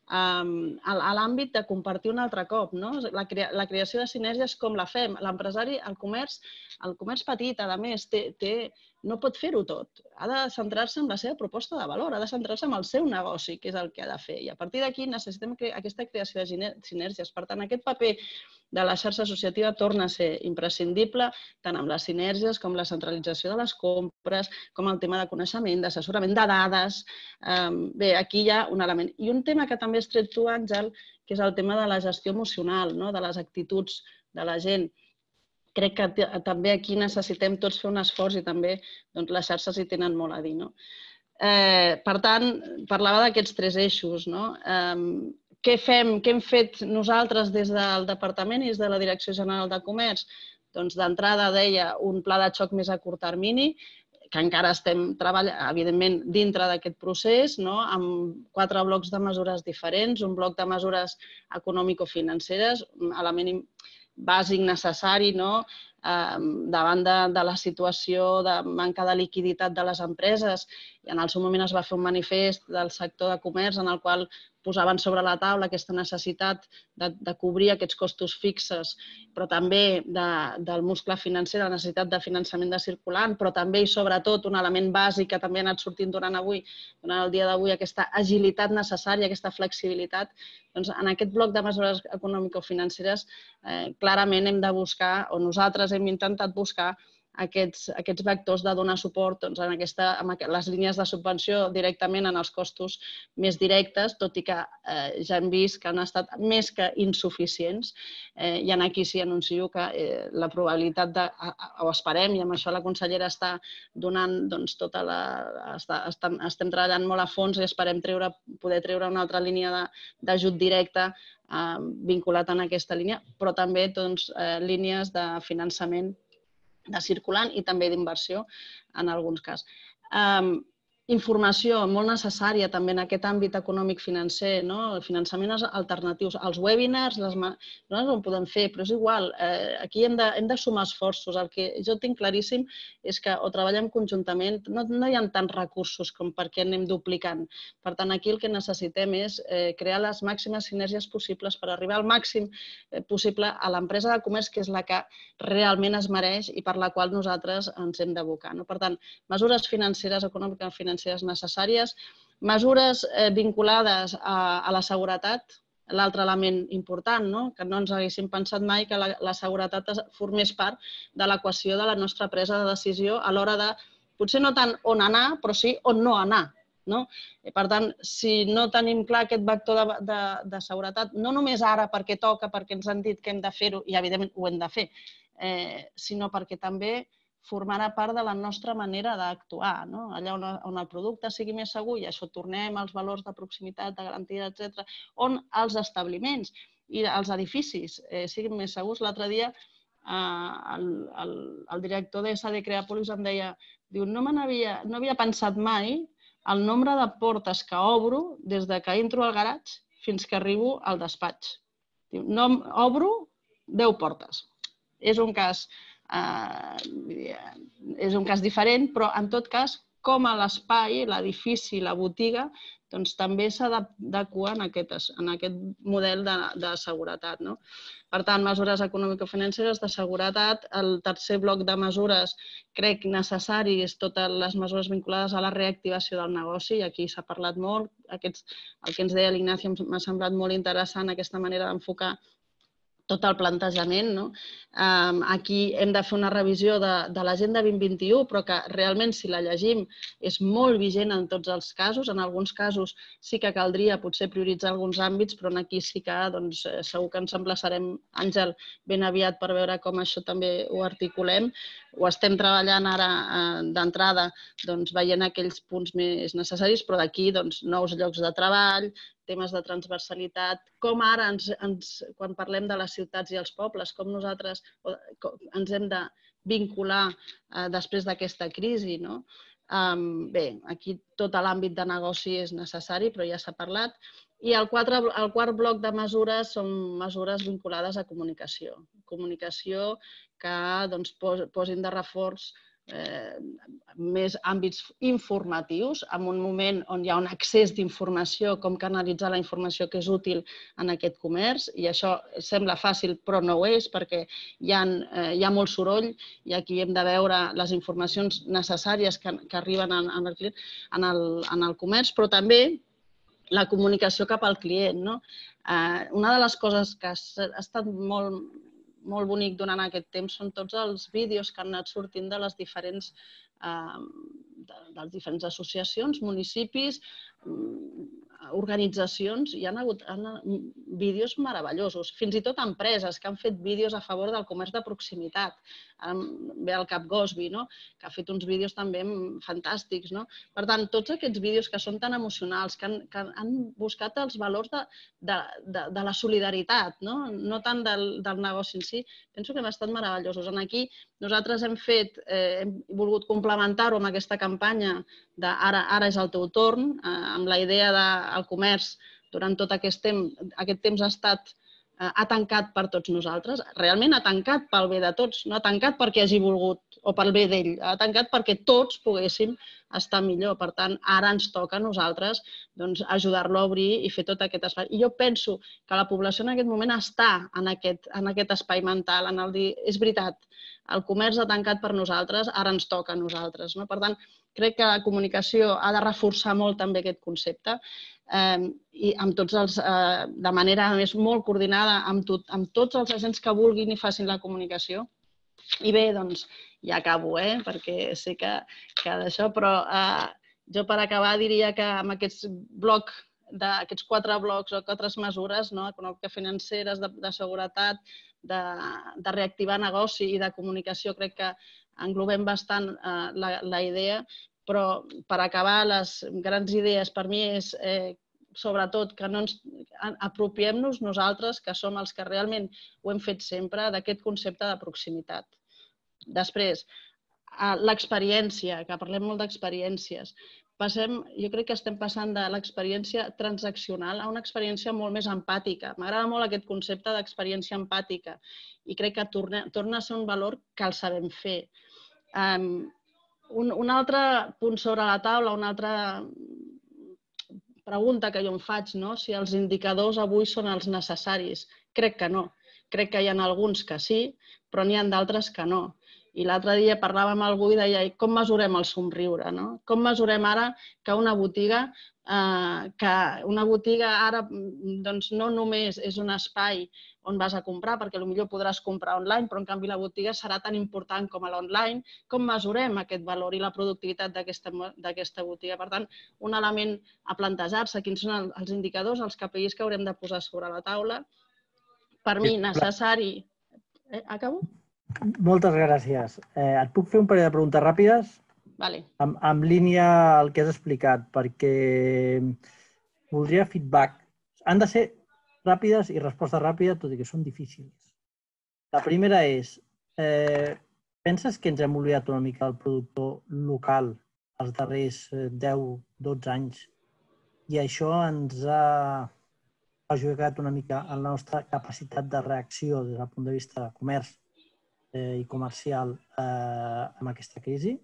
a l'àmbit de compartir un altre cop, la creació de sinergies com la fem. L'empresari, el comerç petit, a més, no pot fer-ho tot. Ha de centrar-se en la seva proposta de valor, ha de centrar-se en el seu negoci, que és el que ha de fer. I a partir d'aquí necessitem aquesta creació de sinergies. Per tant, aquest paper de la xarxa associativa torna a ser imprescindible, tant amb les sinergies com la centralització de les compres, com el tema de coneixement, d'assessorament, de dades. Bé, aquí hi ha un element. I un tema que també has tret tu, Àngel, que és el tema de la gestió emocional, de les actituds de la gent. Crec que també aquí necessitem tots fer un esforç i també les xarxes hi tenen molt a dir. Per tant, parlava d'aquests 3 eixos. Què hem fet nosaltres des del Departament i des de la Direcció General de Comerç? Doncs d'entrada, deia, un pla de xoc més a curt termini, que encara estem treballant, evidentment, dintre d'aquest procés, amb 4 blocs de mesures diferents, un bloc de mesures econòmico-financeres, element bàsic necessari davant de la situació de manca de liquiditat de les empreses. I en el seu moment es va fer un manifest del sector de comerç en el qual posaven sobre la taula aquesta necessitat de cobrir aquests costos fixes, però també del muscle financer, la necessitat de finançament de circulant, però també i sobretot un element bàsic que també ha anat sortint durant el dia d'avui, aquesta agilitat necessària, aquesta flexibilitat. Doncs en aquest bloc de mesures econòmico-financeres clarament hem de buscar, o nosaltres hem intentat buscar, aquests vectors de donar suport en les línies de subvenció directament en els costos més directes, tot i que ja hem vist que han estat més que insuficients. I aquí sí anuncio que la probabilitat o esperem, i amb això la consellera està donant tota la... Estem treballant molt a fons i esperem poder treure una altra línia d'ajut directe vinculat en aquesta línia, però també línies de finançament de circulant i també d'inversió en alguns casos. Informació molt necessària també en aquest àmbit econòmic-financer, finançaments alternatius. Els webinars nosaltres ho podem fer, però és igual. Aquí hem de sumar esforços. El que jo tinc claríssim és que o treballem conjuntament, no hi ha tants recursos com perquè anem duplicant. Per tant, aquí el que necessitem és crear les màximes sinergies possibles per arribar al màxim possible a l'empresa de comerç, que és la que realment es mereix i per la qual nosaltres ens hem d'abocar. Per tant, mesures financeres, econòmiques financeres necessàries, mesures vinculades a la seguretat, l'altre element important, que no ens haguéssim pensat mai que la seguretat formés part de l'equació de la nostra presa de decisió a l'hora de, potser no tant on anar, però sí on no anar. Per tant, si no tenim clar aquest vector de seguretat, no només ara perquè toca, perquè ens han dit que hem de fer-ho, i evidentment ho hem de fer, sinó perquè també formarà part de la nostra manera d'actuar, allà on el producte sigui més segur, i això tornem als valors de proximitat, de garantia, etc., on els establiments i els edificis siguin més segurs. L'altre dia el director de SD Creàpolis em deia, no havia pensat mai el nombre de portes que obro des que entro al garatge fins que arribo al despatx. Obro 10 portes. És un cas diferent, però en tot cas, com a l'espai, l'edifici, la botiga, també s'adequa en aquest model de seguretat. Per tant, mesures econòmico-financeres de seguretat. El tercer bloc de mesures crec necessari és totes les mesures vinculades a la reactivació del negoci, i aquí s'ha parlat molt. El que ens deia l'Ignacio m'ha semblat molt interessant, aquesta manera d'enfocar tot el plantejament. Aquí hem de fer una revisió de l'Agenda 2021, però que realment, si la llegim, és molt vigent en tots els casos. En alguns casos sí que caldria potser prioritzar alguns àmbits, però aquí sí que segur que ens emplaçarem, Àngel, ben aviat per veure com això també ho articulem. Ho estem treballant ara d'entrada, veient aquells punts més necessaris, però d'aquí nous llocs de treball, temes de transversalitat, com ara, quan parlem de les ciutats i els pobles, com nosaltres ens hem de vincular després d'aquesta crisi. Bé, aquí tot l'àmbit de negoci és necessari, però ja s'ha parlat. I el quart bloc de mesures són mesures vinculades a comunicació. Comunicació que posin de reforç més àmbits informatius, en un moment on hi ha un excés d'informació, com canalitzar la informació que és útil en aquest comerç, i això sembla fàcil, però no ho és, perquè hi ha molt soroll i aquí hem de veure les informacions necessàries que arriben en el comerç, però també la comunicació cap al client. Una de les coses que ha estat molt bonic durant aquest temps són tots els vídeos que han anat sortint de les diferents associacions, municipis, organitzacions. Hi ha hagut vídeos meravellosos, fins i tot empreses que han fet vídeos a favor del comerç de proximitat. Ve al cap Gosby, que ha fet uns vídeos també fantàstics. Per tant, tots aquests vídeos que són tan emocionals, que han buscat els valors de la solidaritat, no tant del negoci en si, penso que han estat meravellosos. Aquí nosaltres hem volgut complementar-ho amb aquesta campanya de Ara és el teu torn, amb la idea del comerç durant tot aquest temps ha tancat per tots nosaltres. Realment ha tancat pel bé de tots, no ha tancat perquè hagi volgut o pel bé d'ell, ha tancat perquè tots poguéssim estar millor. Per tant, ara ens toca a nosaltres ajudar-lo a obrir i fer tot aquest espai. I jo penso que la població en aquest moment està en aquest espai mental, en el dir, és veritat, el comerç ha tancat per nosaltres, ara ens toca a nosaltres. Per tant, crec que la comunicació ha de reforçar molt també aquest concepte i de manera més molt coordinada amb tots els agents que vulguin i facin la comunicació. I bé, doncs, ja acabo, perquè sé que d'això, però jo per acabar diria que amb aquests 4 blocs o 4 mesures, econòmiques, financeres, de seguretat, de reactivar negoci i de comunicació, crec que englobem bastant la idea, però per acabar les grans idees per mi és sobretot que no ens apropiem-nos nosaltres, que som els que realment ho hem fet sempre, d'aquest concepte de proximitat. Després, l'experiència, que parlem molt d'experiències. Jo crec que estem passant de l'experiència transaccional a una experiència molt més empàtica. M'agrada molt aquest concepte d'experiència empàtica i crec que torna a ser un valor que el sabem fer. Un altre punt sobre la taula, una altra pregunta que jo em faig, si els indicadors avui són els necessaris. Crec que no. Crec que hi ha alguns que sí, però n'hi ha d'altres que no. I l'altre dia parlava amb algú i deia com mesurem el somriure? Com mesurem ara que una botiga ara no només és un espai on vas a comprar, perquè potser podràs comprar online, però en canvi la botiga serà tan important com a l'online. Com mesurem aquest valor i la productivitat d'aquesta botiga? Per tant, un element a plantejar-se, quins són els indicadors, els KPIs que haurem de posar sobre la taula. Per mi, necessari... Acabo? Moltes gràcies. Et puc fer un parell de preguntes ràpides? Vale. En línia al que has explicat, perquè voldria feedback. Han de ser ràpides i resposta ràpida, tot i que són difícils. La primera és, penses que ens hem oblidat una mica del productor local els darrers 10-12 anys i això ens ha perjudicat una mica en la nostra capacitat de reacció des del punt de vista de comerç i comercial amb aquesta crisi?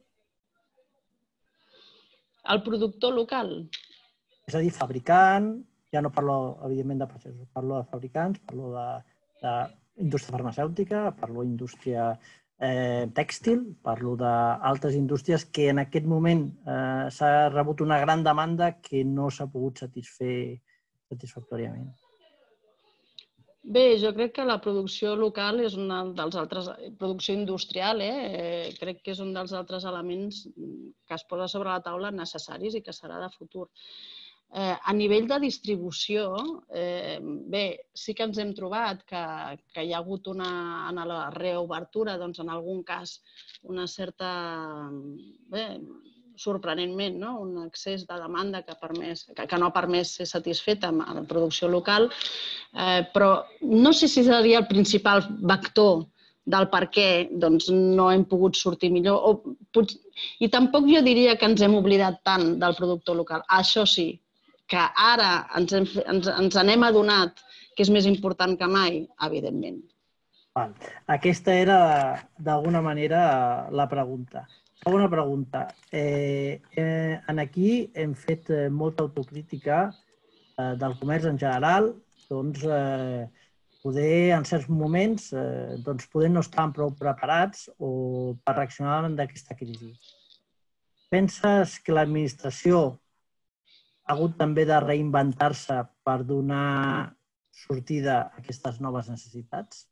El productor local? És a dir, fabricant, ja no parlo, evidentment, de processos, parlo de fabricants, parlo d'indústria farmacèutica, parlo d'indústria tèxtil, parlo d'altres indústries que en aquest moment s'ha rebut una gran demanda que no s'ha pogut satisfer satisfactòriament. Bé, jo crec que la producció local és un dels altres, producció industrial, crec que és un dels altres elements que es posa sobre la taula necessaris i que serà de futur. A nivell de distribució, bé, sí que ens hem trobat que hi ha hagut en la reobertura, doncs en algun cas, una certa, bé, sorprenentment, no? Un excés de demanda que no ha permès ser satisfeta amb la producció local, però no sé si seria el principal vector del per què no hem pogut sortir millor. I tampoc jo diria que ens hem oblidat tant del productor local. Això sí, que ara ens n'hem adonat que és més important que mai, evidentment. Aquesta era, d'alguna manera, la pregunta. Segona pregunta. Aquí hem fet molta autocrítica del comerç en general, doncs poder, en certs moments, poder no estar prou preparats o per reaccionar davant d'aquesta crisi. Penses que l'administració ha hagut també de reinventar-se per donar sortida a aquestes noves necessitats?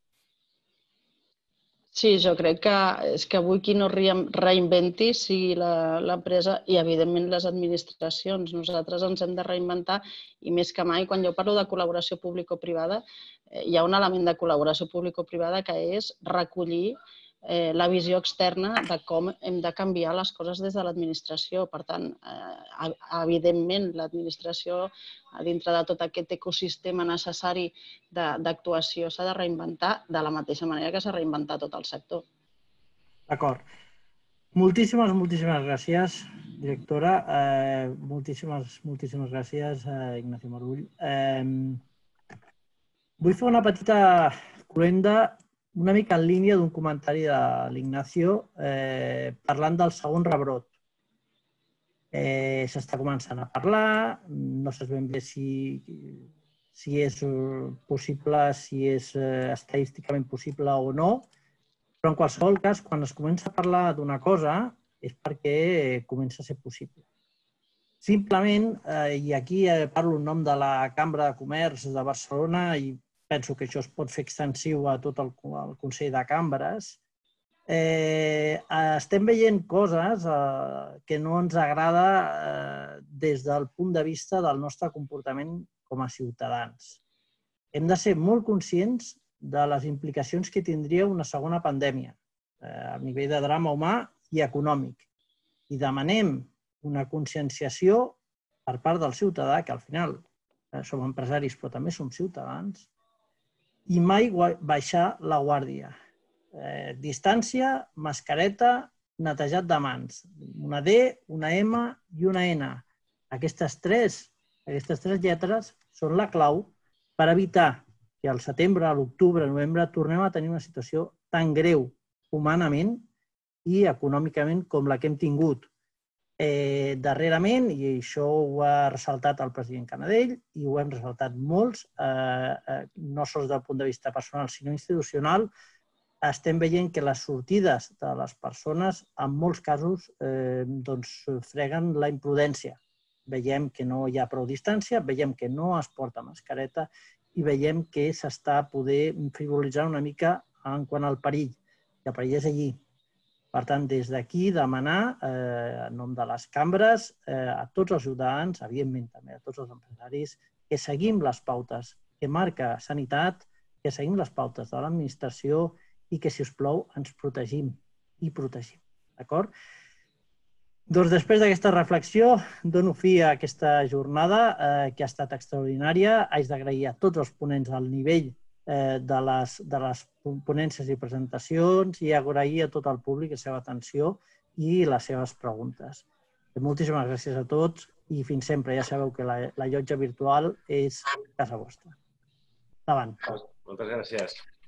Sí, jo crec que és que avui qui no reinventi sigui l'empresa i, evidentment, les administracions. Nosaltres ens hem de reinventar i, més que mai, quan jo parlo de col·laboració público-privada, hi ha un element de col·laboració público-privada que és recollir la visió externa de com hem de canviar les coses des de l'administració. Per tant, evidentment, l'administració, dintre de tot aquest ecosistema necessari d'actuació, s'ha de reinventar de la mateixa manera que s'ha reinventat tot el sector. D'acord. Moltíssimes gràcies, directora. Moltíssimes gràcies, Ignacio Marull. Vull fer una petita cloenda una mica en línia d'un comentari de l'Ignacio parlant del segon rebrot. S'està començant a parlar, no saps ben bé si és possible, si és estadísticament possible o no, però en qualsevol cas, quan es comença a parlar d'una cosa és perquè comença a ser possible. Simplement, i aquí parlo en nom de la Cambra de Comerç de Barcelona i penso que això es pot fer extensiu a tot el Consell de Cambres, estem veient coses que no ens agrada des del punt de vista del nostre comportament com a ciutadans. Hem de ser molt conscients de les implicacions que tindria una segona pandèmia a nivell de drama humà i econòmic. I demanem una conscienciació per part del ciutadà, que al final som empresaris però també som ciutadans, i mai baixar la guàrdia. Distància, mascareta, netejat de mans. Una D, una M i una N. Aquestes tres lletres són la clau per evitar que al setembre, a l'octubre, a novembre tornem a tenir una situació tan greu humanament i econòmicament com la que hem tingut darrerament, i això ho ha ressaltat el president Canadell i ho hem ressaltat molts, no sols del punt de vista personal sinó institucional, estem veient que les sortides de les persones en molts casos freguen la imprudència. Veiem que no hi ha prou distància, veiem que no es porta mascareta i veiem que s'està poder frivolitzar una mica en quant al perill. El perill és allí. Per tant, des d'aquí demanar, en nom de les cambres, a tots els ciutadans, evidentment també a tots els empresaris, que seguim les pautes que marca Sanitat, que seguim les pautes de l'administració i que, si us plau, ens protegim i protegim. D'acord? Doncs després d'aquesta reflexió, dono fi a aquesta jornada que ha estat extraordinària. Haig d'agrair a tots els ponents al nivell de les ponències i presentacions i agrair a tot el públic la seva atenció i les seves preguntes. Moltíssimes gràcies a tots i fins sempre. Ja sabeu que la llotja virtual és casa vostra. Endavant. Moltes gràcies.